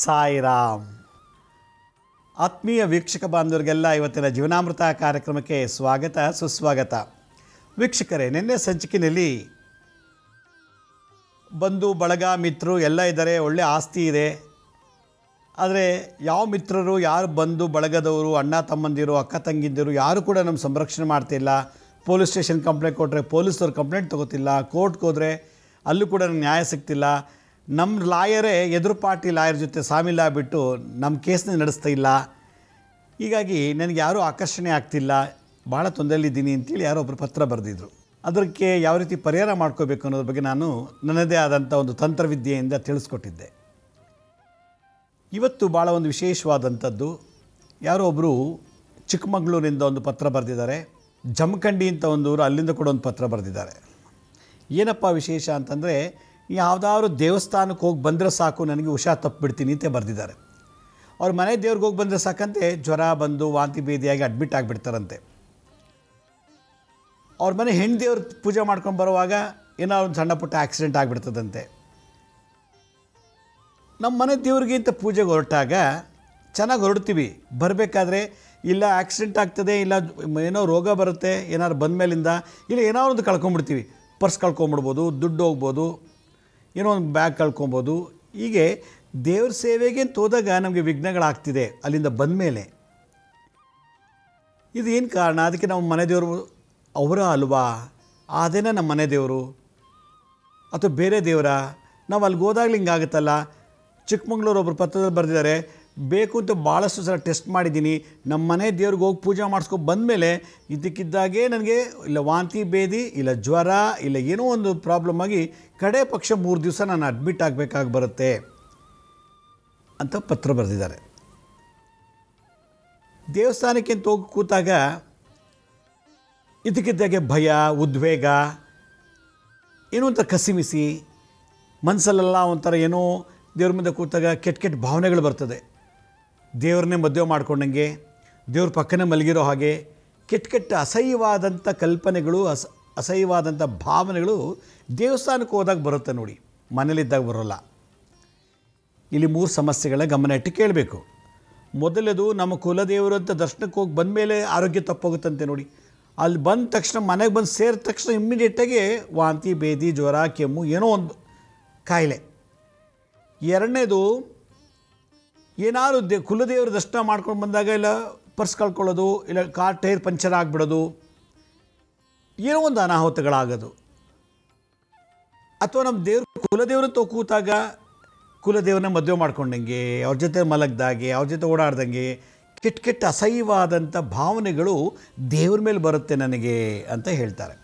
ಸಾಯಿರಾಮ್. ಆತ್ಮೀಯ ವೀಕ್ಷಕ ಬಾಂಧವರಿಗೆಲ್ಲ ಇವತ್ತಿನ ಜೀವನಾಮೃತ ಕಾರ್ಯಕ್ರಮಕ್ಕೆ ಸ್ವಾಗತ ಸುಸ್ವಾಗತ. ವೀಕ್ಷಕರೇ, ನಿನ್ನೆ ಸಂಚಿಕೆಯಲ್ಲಿ ಬಂಧು ಬಳಗ ಮಿತ್ರರು ಎಲ್ಲ ಇದ್ದಾರೆ, ಒಳ್ಳೆ ಆಸ್ತಿ ಇದೆ. ಆದರೆ ಯಾವ ಮಿತ್ರರು, ಯಾರು ಬಂಧು ಬಳಗದವರು, ಅಣ್ಣ ತಮ್ಮಂದಿರು, ಅಕ್ಕ ತಂಗಿಂದಿರು ಯಾರು ಕೂಡ ನಮ್ಮ ಸಂರಕ್ಷಣೆ ಮಾಡ್ತಿಲ್ಲ. ಪೊಲೀಸ್ ಸ್ಟೇಷನ್ ಕಂಪ್ಲೇಂಟ್ ಕೊಟ್ಟರೆ ಪೊಲೀಸವ್ರು ಕಂಪ್ಲೇಂಟ್ ತೊಗೋತಿಲ್ಲ, ಕೋರ್ಟ್ಗೆ ಹೋದರೆ ಅಲ್ಲೂ ಕೂಡ ನ್ಯಾಯ ಸಿಗ್ತಿಲ್ಲ. ನಮ್ಮ ಲಾಯರೇ ಎದುರು ಪಾರ್ಟಿ ಲಾಯರ್ ಜೊತೆ ಸಾಮಿಲ್ ಆಗಿಬಿಟ್ಟು ನಮ್ಮ ಕೇಸ್ನ ನಡೆಸ್ತಾ ಇಲ್ಲ. ಹೀಗಾಗಿ ನನಗೆ ಯಾರೂ ಆಕರ್ಷಣೆ ಆಗ್ತಿಲ್ಲ, ಭಾಳ ತೊಂದರೆಯಲ್ಲಿದ್ದೀನಿ ಅಂತೇಳಿ ಯಾರೋ ಒಬ್ಬರು ಪತ್ರ ಬರೆದಿದ್ರು. ಅದಕ್ಕೆ ಯಾವ ರೀತಿ ಪರಿಹಾರ ಮಾಡ್ಕೋಬೇಕು ಅನ್ನೋದ್ರ ಬಗ್ಗೆ ನಾನು ನನ್ನದೇ ಆದಂಥ ಒಂದು ತಂತ್ರವಿದ್ಯೆಯಿಂದ ತಿಳಿಸ್ಕೊಟ್ಟಿದ್ದೆ. ಇವತ್ತು ಭಾಳ ಒಂದು ವಿಶೇಷವಾದಂಥದ್ದು. ಯಾರೋ ಒಬ್ಬರು ಚಿಕ್ಕಮಗಳೂರಿಂದ ಒಂದು ಪತ್ರ ಬರೆದಿದ್ದಾರೆ. ಜಮಖಂಡಿ ಅಂತ ಒಂದು ಊರು, ಅಲ್ಲಿಂದ ಕೂಡ ಒಂದು ಪತ್ರ ಬರೆದಿದ್ದಾರೆ. ಏನಪ್ಪ ವಿಶೇಷ ಅಂತಂದರೆ, ಯಾವುದಾದ್ರು ದೇವಸ್ಥಾನಕ್ಕೆ ಹೋಗಿ ಬಂದರೆ ಸಾಕು, ನನಗೆ ಹುಷಾರು ತಪ್ಪಿಬಿಡ್ತೀನಿ ಅಂತ ಬರೆದಿದ್ದಾರೆ. ಅವ್ರ ಮನೆ ದೇವ್ರಿಗೆ ಹೋಗಿ ಬಂದರೆ ಸಾಕಂತೆ ಜ್ವರ ಬಂದು ವಾಂತಿ ಭೇದಿಯಾಗಿ ಅಡ್ಮಿಟ್ ಆಗಿಬಿಡ್ತಾರಂತೆ. ಅವ್ರ ಮನೆ ಹೆಣ್ಣು ದೇವ್ರ ಪೂಜೆ ಮಾಡ್ಕೊಂಡು ಬರುವಾಗ ಏನೋ ಒಂದು ಸಣ್ಣ ಪುಟ್ಟ ಆಕ್ಸಿಡೆಂಟ್ ಆಗಿಬಿಡ್ತದಂತೆ. ನಮ್ಮ ಮನೆ ದೇವ್ರಿಗೆ ಅಂತ ಪೂಜೆಗೆ ಹೊರಟಾಗ ಚೆನ್ನಾಗಿ ಹೊರಡ್ತೀವಿ, ಬರಬೇಕಾದ್ರೆ ಇಲ್ಲ ಆಕ್ಸಿಡೆಂಟ್ ಆಗ್ತದೆ, ಇಲ್ಲ ಏನೋ ರೋಗ ಬರುತ್ತೆ ಏನಾದ್ರು ಬಂದ ಮೇಲಿಂದ, ಇಲ್ಲ ಏನೋ ಒಂದು ಕಳ್ಕೊಂಬಿಡ್ತೀವಿ. ಪರ್ಸ್ ಕಳ್ಕೊಂಬಿಡ್ಬೋದು, ದುಡ್ಡು ಹೋಗ್ಬೋದು, ಏನೋ ಒಂದು ಬ್ಯಾಗ್ ಕಳ್ಕೊಬೋದು. ಹೀಗೆ ದೇವ್ರ ಸೇವೆಗೆ ಅಂತ ಹೋದಾಗ ನಮಗೆ ವಿಘ್ನಗಳಾಗ್ತಿದೆ ಅಲ್ಲಿಂದ ಬಂದ ಮೇಲೆ. ಇದು ಏನು ಕಾರಣ? ಅದಕ್ಕೆ ನಮ್ಮ ಮನೆ ದೇವರು ಅವರ ಅಲ್ವಾ? ಅದೇನೇ ನಮ್ಮ ಮನೆ ದೇವರು ಅಥವಾ ಬೇರೆ ದೇವರ? ನಾವು ಅಲ್ಲಿಗೆ ಹೋದಾಗಲೂ ಹಿಂಗಾಗುತ್ತಲ್ಲ. ಚಿಕ್ಕಮಗಳೂರು ಒಬ್ಬರು ಪತ್ರದಲ್ಲಿ ಬರೆದಿದ್ದಾರೆ, ಬೇಕು ಅಂತ ಭಾಳಷ್ಟು ಸಲ ಟೆಸ್ಟ್ ಮಾಡಿದ್ದೀನಿ, ನಮ್ಮ ಮನೆ ದೇವ್ರಿಗೆ ಹೋಗಿ ಪೂಜೆ ಮಾಡಿಸ್ಕೊಂಡು ಬಂದಮೇಲೆ ಇದಕ್ಕಿದ್ದಾಗೆ ನನಗೆ ಇಲ್ಲ ವಾಂತಿ ಭೇದಿ, ಇಲ್ಲ ಜ್ವರ, ಇಲ್ಲ ಏನೋ ಒಂದು ಪ್ರಾಬ್ಲಮ್ ಆಗಿ ಕಡೆ ಪಕ್ಷ 3 ದಿವಸ ನಾನು ಅಡ್ಮಿಟ್ ಆಗಬೇಕಾಗಿ ಬರುತ್ತೆ ಅಂತ ಪತ್ರ ಬರೆದಿದ್ದಾರೆ. ದೇವಸ್ಥಾನಕ್ಕೆ ಅಂತ ಹೋಗಿ ಕೂತಾಗ ಇದಕ್ಕಿದ್ದಾಗೆ ಭಯ, ಉದ್ವೇಗ, ಏನೋ ಒಂಥರ ಕಸಿಮಿಸಿ, ಮನಸ್ಸಲ್ಲೆಲ್ಲ ಒಂಥರ ಏನೋ ದೇವ್ರ ಮುಂದೆ ಕೂತಾಗ ಕೆಟ್ಟ ಕೆಟ್ಟ ಭಾವನೆಗಳು ಬರ್ತದೆ. ದೇವ್ರನ್ನೇ ಮದುವೆ ಮಾಡ್ಕೊಂಡಂಗೆ, ದೇವ್ರ ಪಕ್ಕನೇ ಮಲಗಿರೋ ಹಾಗೆ ಕೆಟ್ಟ ಕೆಟ್ಟ ಅಸಹ್ಯವಾದಂಥ ಕಲ್ಪನೆಗಳು, ಅಸಹ್ಯವಾದಂಥ ಭಾವನೆಗಳು ದೇವಸ್ಥಾನಕ್ಕೆ ಹೋದಾಗ ಬರುತ್ತೆ ನೋಡಿ, ಮನೇಲಿದ್ದಾಗ ಬರೋಲ್ಲ. ಇಲ್ಲಿ 3 ಸಮಸ್ಯೆಗಳ ಗಮನ ಇಟ್ಟು ಕೇಳಬೇಕು. ಮೊದಲದು, ನಮ್ಮ ಕುಲದೇವರು ಅಂತ ದರ್ಶನಕ್ಕೆ ಹೋಗಿ ಬಂದ ಮೇಲೆ ಆರೋಗ್ಯ ತಪ್ಪೋಗುತ್ತಂತೆ ನೋಡಿ. ಅಲ್ಲಿ ಬಂದ ತಕ್ಷಣ, ಮನೆಗೆ ಬಂದು ಸೇರಿದ ತಕ್ಷಣ ಇಮ್ಮಿಡಿಯೇಟಾಗಿ ವಾಂತಿ ಭೇದಿ, ಜ್ವರ, ಕೆಮ್ಮು, ಏನೋ ಒಂದು ಕಾಯಿಲೆ. ಎರಡನೇದು, ಏನಾದ್ರು ಕುಲದೇವ್ರ ದರ್ಶನ ಮಾಡ್ಕೊಂಡು ಬಂದಾಗ ಇಲ್ಲ ಪರ್ಸ್ ಕಳ್ಕೊಳ್ಳೋದು, ಇಲ್ಲ ಕಾರ್ ಟೈರ್ ಪಂಚರ್ ಆಗಿಬಿಡೋದು, ಏನೋ ಒಂದು ಅನಾಹುತಗಳಾಗೋದು. ಅಥವಾ ನಮ್ಮ ಕುಲದೇವ್ರಂತ ಕೂತಾಗ ಕುಲದೇವ್ರನ್ನ ಮದುವೆ ಮಾಡ್ಕೊಂಡಂಗೆ, ಅವ್ರ ಜೊತೆ ಮಲಗ್ದಾಗೆ, ಅವ್ರ ಜೊತೆ ಓಡಾಡ್ದಂಗೆ ಕೆಟ್ಟ ಕೆಟ್ಟ ಅಸಹ್ಯವಾದಂಥ ಭಾವನೆಗಳು ದೇವ್ರ ಮೇಲೆ ಬರುತ್ತೆ ನನಗೆ ಅಂತ ಹೇಳ್ತಾರೆ.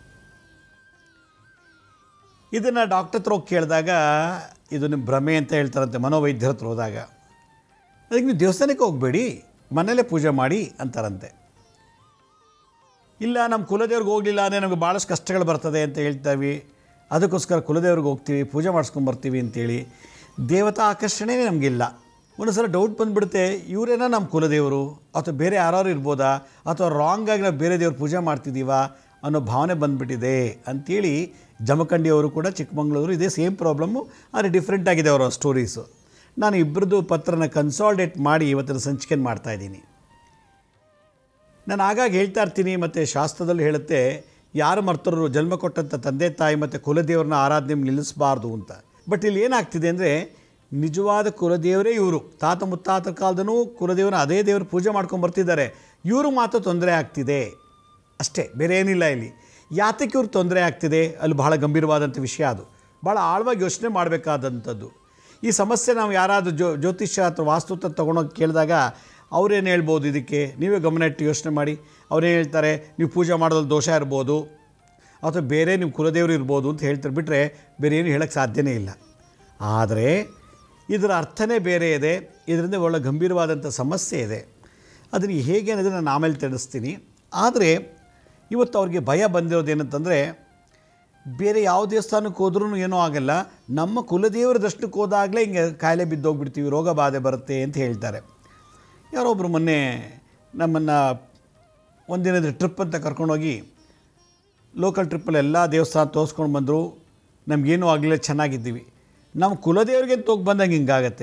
ಇದನ್ನು ಡಾಕ್ಟರ್ ಹತ್ರ ಹೋಗಿ ಕೇಳಿದಾಗ ಇದು ನಿಮ್ಮ ಭ್ರಮೆ ಅಂತ ಹೇಳ್ತಾರಂತೆ, ಮನೋವೈದ್ಯರ ಹತ್ರ ಹೋದಾಗ. ಅದಕ್ಕೆ ನೀವು ದೇವಸ್ಥಾನಕ್ಕೆ ಹೋಗಬೇಡಿ, ಮನೇಲೇ ಪೂಜೆ ಮಾಡಿ ಅಂತಾರಂತೆ. ಇಲ್ಲ, ನಮ್ಮ ಕುಲದೇವ್ರಿಗೆ ಹೋಗಲಿಲ್ಲ ಅಂದರೆ ನಮಗೆ ಭಾಳಷ್ಟು ಕಷ್ಟಗಳು ಬರ್ತದೆ ಅಂತ ಹೇಳ್ತೀವಿ, ಅದಕ್ಕೋಸ್ಕರ ಕುಲದೇವ್ರಿಗೆ ಹೋಗ್ತೀವಿ, ಪೂಜೆ ಮಾಡಿಸ್ಕೊಂಬರ್ತೀವಿ ಅಂತೇಳಿ. ದೇವತಾ ಆಕರ್ಷಣೆಯೇ ನಮಗಿಲ್ಲ. ಒಂದು ಸಲ ಡೌಟ್ ಬಂದುಬಿಡುತ್ತೆ, ಇವರೇನೋ ನಮ್ಮ ಕುಲದೇವರು ಅಥವಾ ಬೇರೆ ಯಾರು ಇರ್ಬೋದಾ, ಅಥವಾ ರಾಂಗಾಗಿ ನಾವು ಬೇರೆ ದೇವ್ರ ಪೂಜೆ ಮಾಡ್ತಿದ್ದೀವ ಅನ್ನೋ ಭಾವನೆ ಬಂದುಬಿಟ್ಟಿದೆ ಅಂಥೇಳಿ ಜಮಖಂಡಿಯವರು ಕೂಡ ಚಿಕ್ಕಮಗಳೂರು ಇದೇ ಸೇಮ್ ಪ್ರಾಬ್ಲಮ್ಮು, ಆದರೆ ಡಿಫ್ರೆಂಟ್ ಆಗಿದೆ ಅವರ ಸ್ಟೋರೀಸು. ನಾನು ಇಬ್ಬರದ್ದು ಪತ್ರನ ಕನ್ಸಾಲ್ಡೇಟ್ ಮಾಡಿ ಇವತ್ತಿನ ಸಂಚಿಕೆಯನ್ನು ಮಾಡ್ತಾಯಿದ್ದೀನಿ. ನಾನು ಆಗಾಗ ಹೇಳ್ತಾ ಇರ್ತೀನಿ, ಮತ್ತು ಶಾಸ್ತ್ರದಲ್ಲಿ ಹೇಳುತ್ತೆ, ಯಾರು ಮರ್ತರು ಜನ್ಮ ಕೊಟ್ಟಂಥ ತಂದೆ ತಾಯಿ ಮತ್ತು ಕುಲದೇವ್ರನ್ನ ಆರಾಧನೆ ನಿಲ್ಲಿಸಬಾರ್ದು ಅಂತ. ಬಟ್ ಇಲ್ಲಿ ಏನಾಗ್ತಿದೆ ಅಂದರೆ, ನಿಜವಾದ ಕುಲದೇವರೇ ಇವರು. ತಾತ ಮುತ್ತಾತರ ಕಾಲದೂ ಕುಲದೇವರ ಅದೇ ದೇವರು ಪೂಜೆ ಮಾಡ್ಕೊಂಡು ಬರ್ತಿದ್ದಾರೆ, ಇವರು ಮಾತ್ರ ತೊಂದರೆ ಆಗ್ತಿದೆ ಅಷ್ಟೇ, ಬೇರೆ ಏನಿಲ್ಲ. ಇಲ್ಲಿ ಯಾತಕ್ಕೆ ಇವ್ರು ತೊಂದರೆ ಆಗ್ತಿದೆ, ಅಲ್ಲಿ ಬಹಳ ಗಂಭೀರವಾದಂಥ ವಿಷಯ. ಅದು ಭಾಳ ಆಳವಾಗಿ ಯೋಚನೆ ಮಾಡಬೇಕಾದಂಥದ್ದು. ಈ ಸಮಸ್ಯೆ ನಾವು ಯಾರಾದರೂ ಜ್ಯೋತಿಷ್ಯ ಅಥವಾ ವಾಸ್ತುತ್ವ ತೊಗೊಂಡೋಗಿ ಕೇಳಿದಾಗ ಅವ್ರೇನು ಹೇಳ್ಬೋದು, ಇದಕ್ಕೆ ನೀವೇ ಗಮನ ಇಟ್ಟು ಯೋಚನೆ ಮಾಡಿ. ಅವ್ರೇನು ಹೇಳ್ತಾರೆ, ನೀವು ಪೂಜೆ ಮಾಡೋದ್ರಲ್ಲಿ ದೋಷ ಇರ್ಬೋದು ಅಥವಾ ಬೇರೆ ನಿಮ್ಮ ಕುಲದೇವರು ಇರ್ಬೋದು ಅಂತ ಹೇಳ್ತಾರೆ, ಬಿಟ್ಟರೆ ಬೇರೆ ಏನು ಹೇಳೋಕ್ಕೆ ಸಾಧ್ಯನೇ ಇಲ್ಲ. ಆದರೆ ಇದರ ಅರ್ಥನೇ ಬೇರೆ ಇದೆ, ಇದರಿಂದ ಒಳ್ಳೆ ಗಂಭೀರವಾದಂಥ ಸಮಸ್ಯೆ ಇದೆ. ಅದನ್ನು ಹೇಗೆ ಅನ್ನೋದನ್ನು ನಾನು ಆಮೇಲೆ ತಿಳಿಸ್ತೀನಿ. ಆದರೆ ಇವತ್ತು ಅವ್ರಿಗೆ ಭಯ ಬಂದಿರೋದೇನಂತಂದರೆ, ಬೇರೆ ಯಾವ ದೇವಸ್ಥಾನಕ್ಕೆ ಹೋದ್ರೂ ಏನೂ ಆಗಲ್ಲ, ನಮ್ಮ ಕುಲದೇವರ ದರ್ಶನಕ್ಕೆ ಹೋದಾಗಲೇ ಹಿಂಗೆ ಕಾಯಿಲೆ ಬಿದ್ದೋಗ್ಬಿಡ್ತೀವಿ, ರೋಗ ಬಾಧೆ ಬರುತ್ತೆ ಅಂತ ಹೇಳ್ತಾರೆ. ಯಾರೊಬ್ಬರು ಮೊನ್ನೆ ನಮ್ಮನ್ನು ಒಂದಿನದ ಟ್ರಿಪ್ ಅಂತ ಕರ್ಕೊಂಡೋಗಿ ಲೋಕಲ್ ಟ್ರಿಪ್ಪಲ್ಲಿ ಎಲ್ಲ ದೇವಸ್ಥಾನ ತೋರಿಸ್ಕೊಂಡು ಬಂದರು. ನಮಗೇನೂ ಆಗಲಿಲ್ಲ, ಚೆನ್ನಾಗಿದ್ದೀವಿ. ನಮ್ಮ ಕುಲದೇವ್ರಿಗೆ ತೋಗಿ ಬಂದಂಗೆ ಹಿಂಗಾಗತ್ತೆ.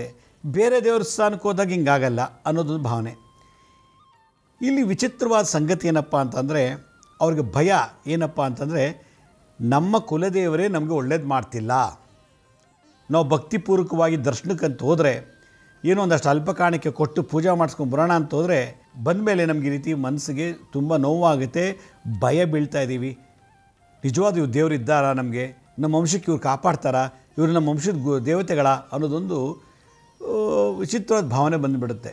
ಬೇರೆ ದೇವ್ರ ಸ್ಥಾನಕ್ಕೆ ಹೋದಾಗ ಹಿಂಗಾಗಲ್ಲ ಅನ್ನೋದೊಂದು ಭಾವನೆ. ಇಲ್ಲಿ ವಿಚಿತ್ರವಾದ ಸಂಗತಿ ಏನಪ್ಪ ಅಂತಂದರೆ, ಅವ್ರಿಗೆ ಭಯ ಏನಪ್ಪ ಅಂತಂದರೆ, ನಮ್ಮ ಕುಲದೇವರೇ ನಮಗೆ ಒಳ್ಳೇದು ಮಾಡ್ತಿಲ್ಲ. ನಾವು ಭಕ್ತಿಪೂರ್ವಕವಾಗಿ ದರ್ಶನಕ್ಕಂತ ಹೋದರೆ, ಏನೋ ಒಂದಷ್ಟು ಅಲ್ಪ ಕಾಣಿಕೆ ಕೊಟ್ಟು ಪೂಜೆ ಮಾಡಿಸ್ಕೊಂಡು ಬರೋಣ ಅಂತ ಹೋದರೆ, ಬಂದಮೇಲೆ ನಮಗೆ ಈ ರೀತಿ ಮನಸ್ಸಿಗೆ ತುಂಬ ನೋವಾಗುತ್ತೆ, ಭಯ ಬೀಳ್ತಾ ಇದ್ದೀವಿ. ನಿಜವಾದ ಇವ್ರು ದೇವರು ಇದ್ದಾರಾ, ನಮಗೆ ನಮ್ಮ ವಂಶಕ್ಕೆ ಇವ್ರು ಕಾಪಾಡ್ತಾರಾ, ಇವರು ನಮ್ಮ ವಂಶದ ದೇವತೆಗಳ ಅನ್ನೋದೊಂದು ವಿಚಿತ್ರವಾದ ಭಾವನೆ ಬಂದುಬಿಡುತ್ತೆ.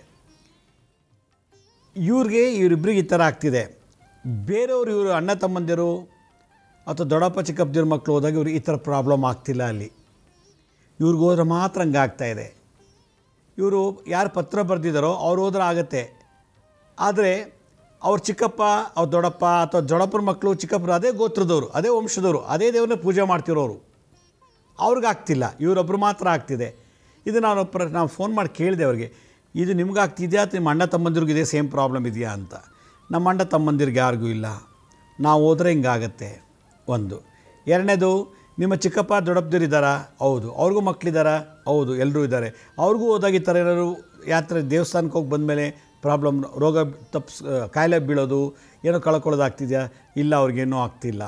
ಇವರಿಬ್ಬರಿಗೆ ಈ ಥರ ಆಗ್ತಿದೆ. ಬೇರೆಯವರು ಇವರು ಅಣ್ಣ ತಮ್ಮಂದಿರು ಅಥವಾ ದೊಡ್ಡಪ್ಪ ಚಿಕ್ಕಪ್ಪದಿರ ಮಕ್ಕಳು ಹೋದಾಗ ಇವ್ರಿಗೆ ಈ ಥರ ಪ್ರಾಬ್ಲಮ್ ಆಗ್ತಿಲ್ಲ. ಅಲ್ಲಿ ಇವ್ರಿಗೆ ಹೋದ್ರೆ ಮಾತ್ರ ಹಂಗೆ ಆಗ್ತಾಯಿದೆ. ಇವರು ಯಾರು ಪತ್ರ ಬರೆದಿದ್ದಾರೋ ಅವ್ರು ಹೋದ್ರೆ ಆಗುತ್ತೆ. ಆದರೆ ಅವ್ರ ಚಿಕ್ಕಪ್ಪ, ಅವ್ರ ದೊಡ್ಡಪ್ಪ ಅಥವಾ ದೊಡ್ಡಪ್ಪನ ಮಕ್ಕಳು, ಚಿಕ್ಕಪ್ಪರು ಅದೇ ಗೋತ್ರದವರು, ಅದೇ ವಂಶದವರು, ಅದೇ ದೇವ್ರನ್ನ ಪೂಜೆ ಮಾಡ್ತಿರೋರು, ಅವ್ರಿಗಾಗ್ತಿಲ್ಲ. ಇವರೊಬ್ಬರು ಮಾತ್ರ ಆಗ್ತಿದೆ. ಇದು ನಾವು ಫೋನ್ ಮಾಡಿ ಕೇಳಿದೆ ಅವ್ರಿಗೆ, ಇದು ನಿಮ್ಗೆ ಆಗ್ತಿದೆಯಾ ಅಥವಾ ನಿಮ್ಮ ಅಣ್ಣ ತಮ್ಮಂದಿರಿಗೂ ಇದೇ ಸೇಮ್ ಪ್ರಾಬ್ಲಮ್ ಇದೆಯಾ ಅಂತ. ನಮ್ಮ ಅಣ್ಣ ತಮ್ಮಂದಿರಿಗೆ ಯಾರಿಗೂ ಇಲ್ಲ, ನಾವು ಹೋದರೆ ಹಿಂಗಾಗತ್ತೆ ಒಂದು. ಎರಡನೇದು, ನಿಮ್ಮ ಚಿಕ್ಕಪ್ಪ ದೊಡ್ಡಪ್ಪದಿರು ಇದ್ದಾರಾ? ಹೌದು. ಅವ್ರಿಗೂ ಮಕ್ಕಳಿದ್ದಾರಾ? ಹೌದು, ಎಲ್ಲರೂ ಇದ್ದಾರೆ. ಅವ್ರಿಗೂ ಹೋದಾಗ ಈ ಥರ ಏನಾದ್ರು ಯಾತ್ರೆ ದೇವಸ್ಥಾನಕ್ಕೆ ಹೋಗಿ ಬಂದಮೇಲೆ ಪ್ರಾಬ್ಲಮ್, ರೋಗ ಕಾಯಿಲೆ ಬೀಳೋದು, ಏನೋ ಕಳ್ಕೊಳ್ಳೋದಾಗ್ತಿದೆಯಾ? ಇಲ್ಲ, ಅವ್ರಿಗೇನೂ ಆಗ್ತಿಲ್ಲ.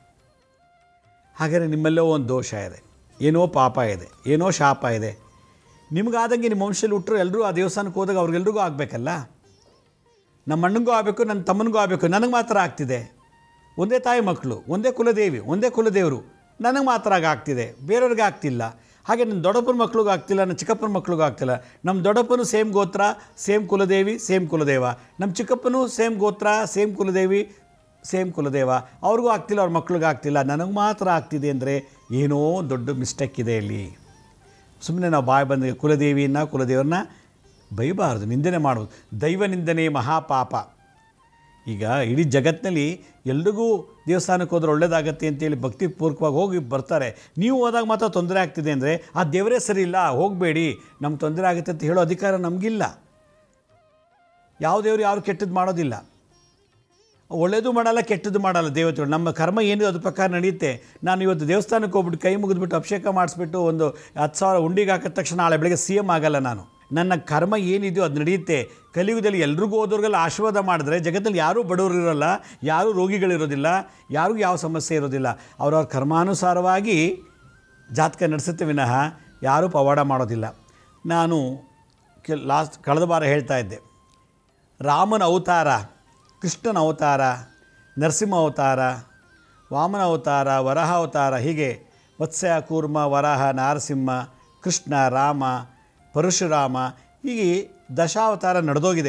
ಹಾಗಾದರೆ ನಿಮ್ಮಲ್ಲೋ ಒಂದು ದೋಷ ಇದೆ, ಏನೋ ಪಾಪ ಇದೆ, ಏನೋ ಶಾಪ ಇದೆ. ನಿಮಗಾದಂಗೆ ನಿಮ್ಮ ವಂಶದಲ್ಲಿ ಹುಟ್ಟರು ಎಲ್ಲರೂ ಆ ದೇವಸ್ಥಾನಕ್ಕೆ ಹೋದಾಗ ಅವ್ರಿಗೆಲ್ರಿಗೂ ಆಗಬೇಕಲ್ಲ. ನಮ್ಮ ಅಣ್ಣನಿಗೂ ಆಗಬೇಕು, ನನ್ನ ತಮ್ಮನಿಗೂ ಆಗಬೇಕು. ನನಗೆ ಮಾತ್ರ ಆಗ್ತಿದೆ. ಒಂದೇ ತಾಯಿ ಮಕ್ಕಳು, ಒಂದೇ ಕುಲದೇವಿ, ಒಂದೇ ಕುಲದೇವರು, ನನಗೆ ಮಾತ್ರ ಆಗ್ತಿದೆ, ಬೇರೆಯವ್ರಿಗೆ ಆಗ್ತಿಲ್ಲ. ಹಾಗೆ ನನ್ನ ದೊಡ್ಡಪ್ಪನ ಮಕ್ಳಿಗೂ ಆಗ್ತಿಲ್ಲ, ನನ್ನ ಚಿಕ್ಕಪ್ಪನ ಮಕ್ಳಿಗೂ ಆಗ್ತಿಲ್ಲ. ನಮ್ಮ ದೊಡ್ಡಪ್ಪನು ಸೇಮ್ ಗೋತ್ರ, ಸೇಮ್ ಕುಲದೇವಿ, ಸೇಮ್ ಕುಲದೇವ. ನಮ್ಮ ಚಿಕ್ಕಪ್ಪನೂ ಸೇಮ್ ಗೋತ್ರ, ಸೇಮ್ ಕುಲದೇವಿ, ಸೇಮ್ ಕುಲದೇವ. ಅವ್ರಿಗೂ ಆಗ್ತಿಲ್ಲ, ಅವ್ರ ಮಕ್ಳಿಗೂ ಆಗ್ತಿಲ್ಲ, ನನಗೆ ಮಾತ್ರ ಆಗ್ತಿದೆ ಅಂದರೆ ಏನೋ ದೊಡ್ಡ ಮಿಸ್ಟೇಕ್ ಇದೆ ಇಲ್ಲಿ. ಸುಮ್ಮನೆ ನಾವು ಬಾಯಿ ಬಂದ ಕುಲದೇವ್ರನ್ನ ಬೈಬಾರ್ದು, ನಿಂದನೆ ಮಾಡೋದು. ದೈವ ನಿಂದನೆ ಮಹಾಪಾಪ. ಈಗ ಇಡೀ ಜಗತ್ತಿನಲ್ಲಿ ಎಲ್ರಿಗೂ ದೇವಸ್ಥಾನಕ್ಕೆ ಹೋದ್ರೆ ಒಳ್ಳೇದಾಗತ್ತೆ ಅಂತೇಳಿ ಭಕ್ತಿಪೂರ್ವಕವಾಗಿ ಹೋಗಿ ಬರ್ತಾರೆ. ನೀವು ಹೋದಾಗ ಮಾತ್ರ ತೊಂದರೆ ಆಗ್ತಿದೆ ಅಂದರೆ ಆ ದೇವರೇ ಸರಿ ಇಲ್ಲ, ಹೋಗಬೇಡಿ, ನಮ್ಗೆ ತೊಂದರೆ ಆಗುತ್ತೆ ಅಂತ ಹೇಳೋ ಅಧಿಕಾರ ನಮಗಿಲ್ಲ. ಯಾವ ದೇವರು ಯಾರು ಕೆಟ್ಟದ್ದು ಮಾಡೋದಿಲ್ಲ, ಒಳ್ಳೇದು ಮಾಡಲ್ಲ, ಕೆಟ್ಟದ್ದು ಮಾಡಲ್ಲ ದೇವತೆಗಳು. ನಮ್ಮ ಕರ್ಮ ಏನಿದೆ ಅದ್ರ ಪ್ರಕಾರ ನಡೆಯುತ್ತೆ. ನಾನು ಇವತ್ತು ದೇವಸ್ಥಾನಕ್ಕೆ ಹೋಗ್ಬಿಟ್ಟು ಕೈ ಮುಗಿದ್ಬಿಟ್ಟು ಅಭಿಷೇಕ ಮಾಡಿಸ್ಬಿಟ್ಟು ಒಂದು 10,000 ಉಂಡಿಗೆ ಹಾಕಿದ ತಕ್ಷಣ ನಾಳೆ ಬೆಳಗ್ಗೆ CM ಆಗಲ್ಲ ನಾನು. ನನ್ನ ಕರ್ಮ ಏನಿದೆಯೋ ಅದು ನಡೆಯುತ್ತೆ. ಕಲಿಯುಗದಲ್ಲಿ ಎಲ್ರಿಗೂ ಹೋದವ್ರಿಗೆಲ್ಲ ಆಶೀರ್ವಾದ ಮಾಡಿದ್ರೆ ಜಗತ್ತಲ್ಲಿ ಯಾರೂ ಬಡವರು ಇರೋಲ್ಲ, ಯಾರೂ ರೋಗಿಗಳಿರೋದಿಲ್ಲ, ಯಾರಿಗೂ ಯಾವ ಸಮಸ್ಯೆ ಇರೋದಿಲ್ಲ. ಅವ್ರವ್ರ ಕರ್ಮಾನುಸಾರವಾಗಿ ಜಾತಕ ನಡೆಸುತ್ತೆ ವಿನಃ ಯಾರೂ ಪವಾಡ ಮಾಡೋದಿಲ್ಲ. ನಾನು ಕಳೆದ ವಾರ ಹೇಳ್ತಾ ಇದ್ದೆ, ರಾಮನ ಅವತಾರ, ಕೃಷ್ಣನ ಅವತಾರ, ನರಸಿಂಹ ಅವತಾರ, ವಾಮನ ಅವತಾರ, ವರಾಹ ಅವತಾರ, ಹೀಗೆ ಮತ್ಸ್ಯ, ಕೂರ್ಮ, ವರಾಹ, ನಾರಸಿಂಹ, ಕೃಷ್ಣ, ರಾಮ, ಪರಶುರಾಮ, ಹೀಗೆ ದಶಾವತಾರ ನಡೆದೋಗಿದೆ.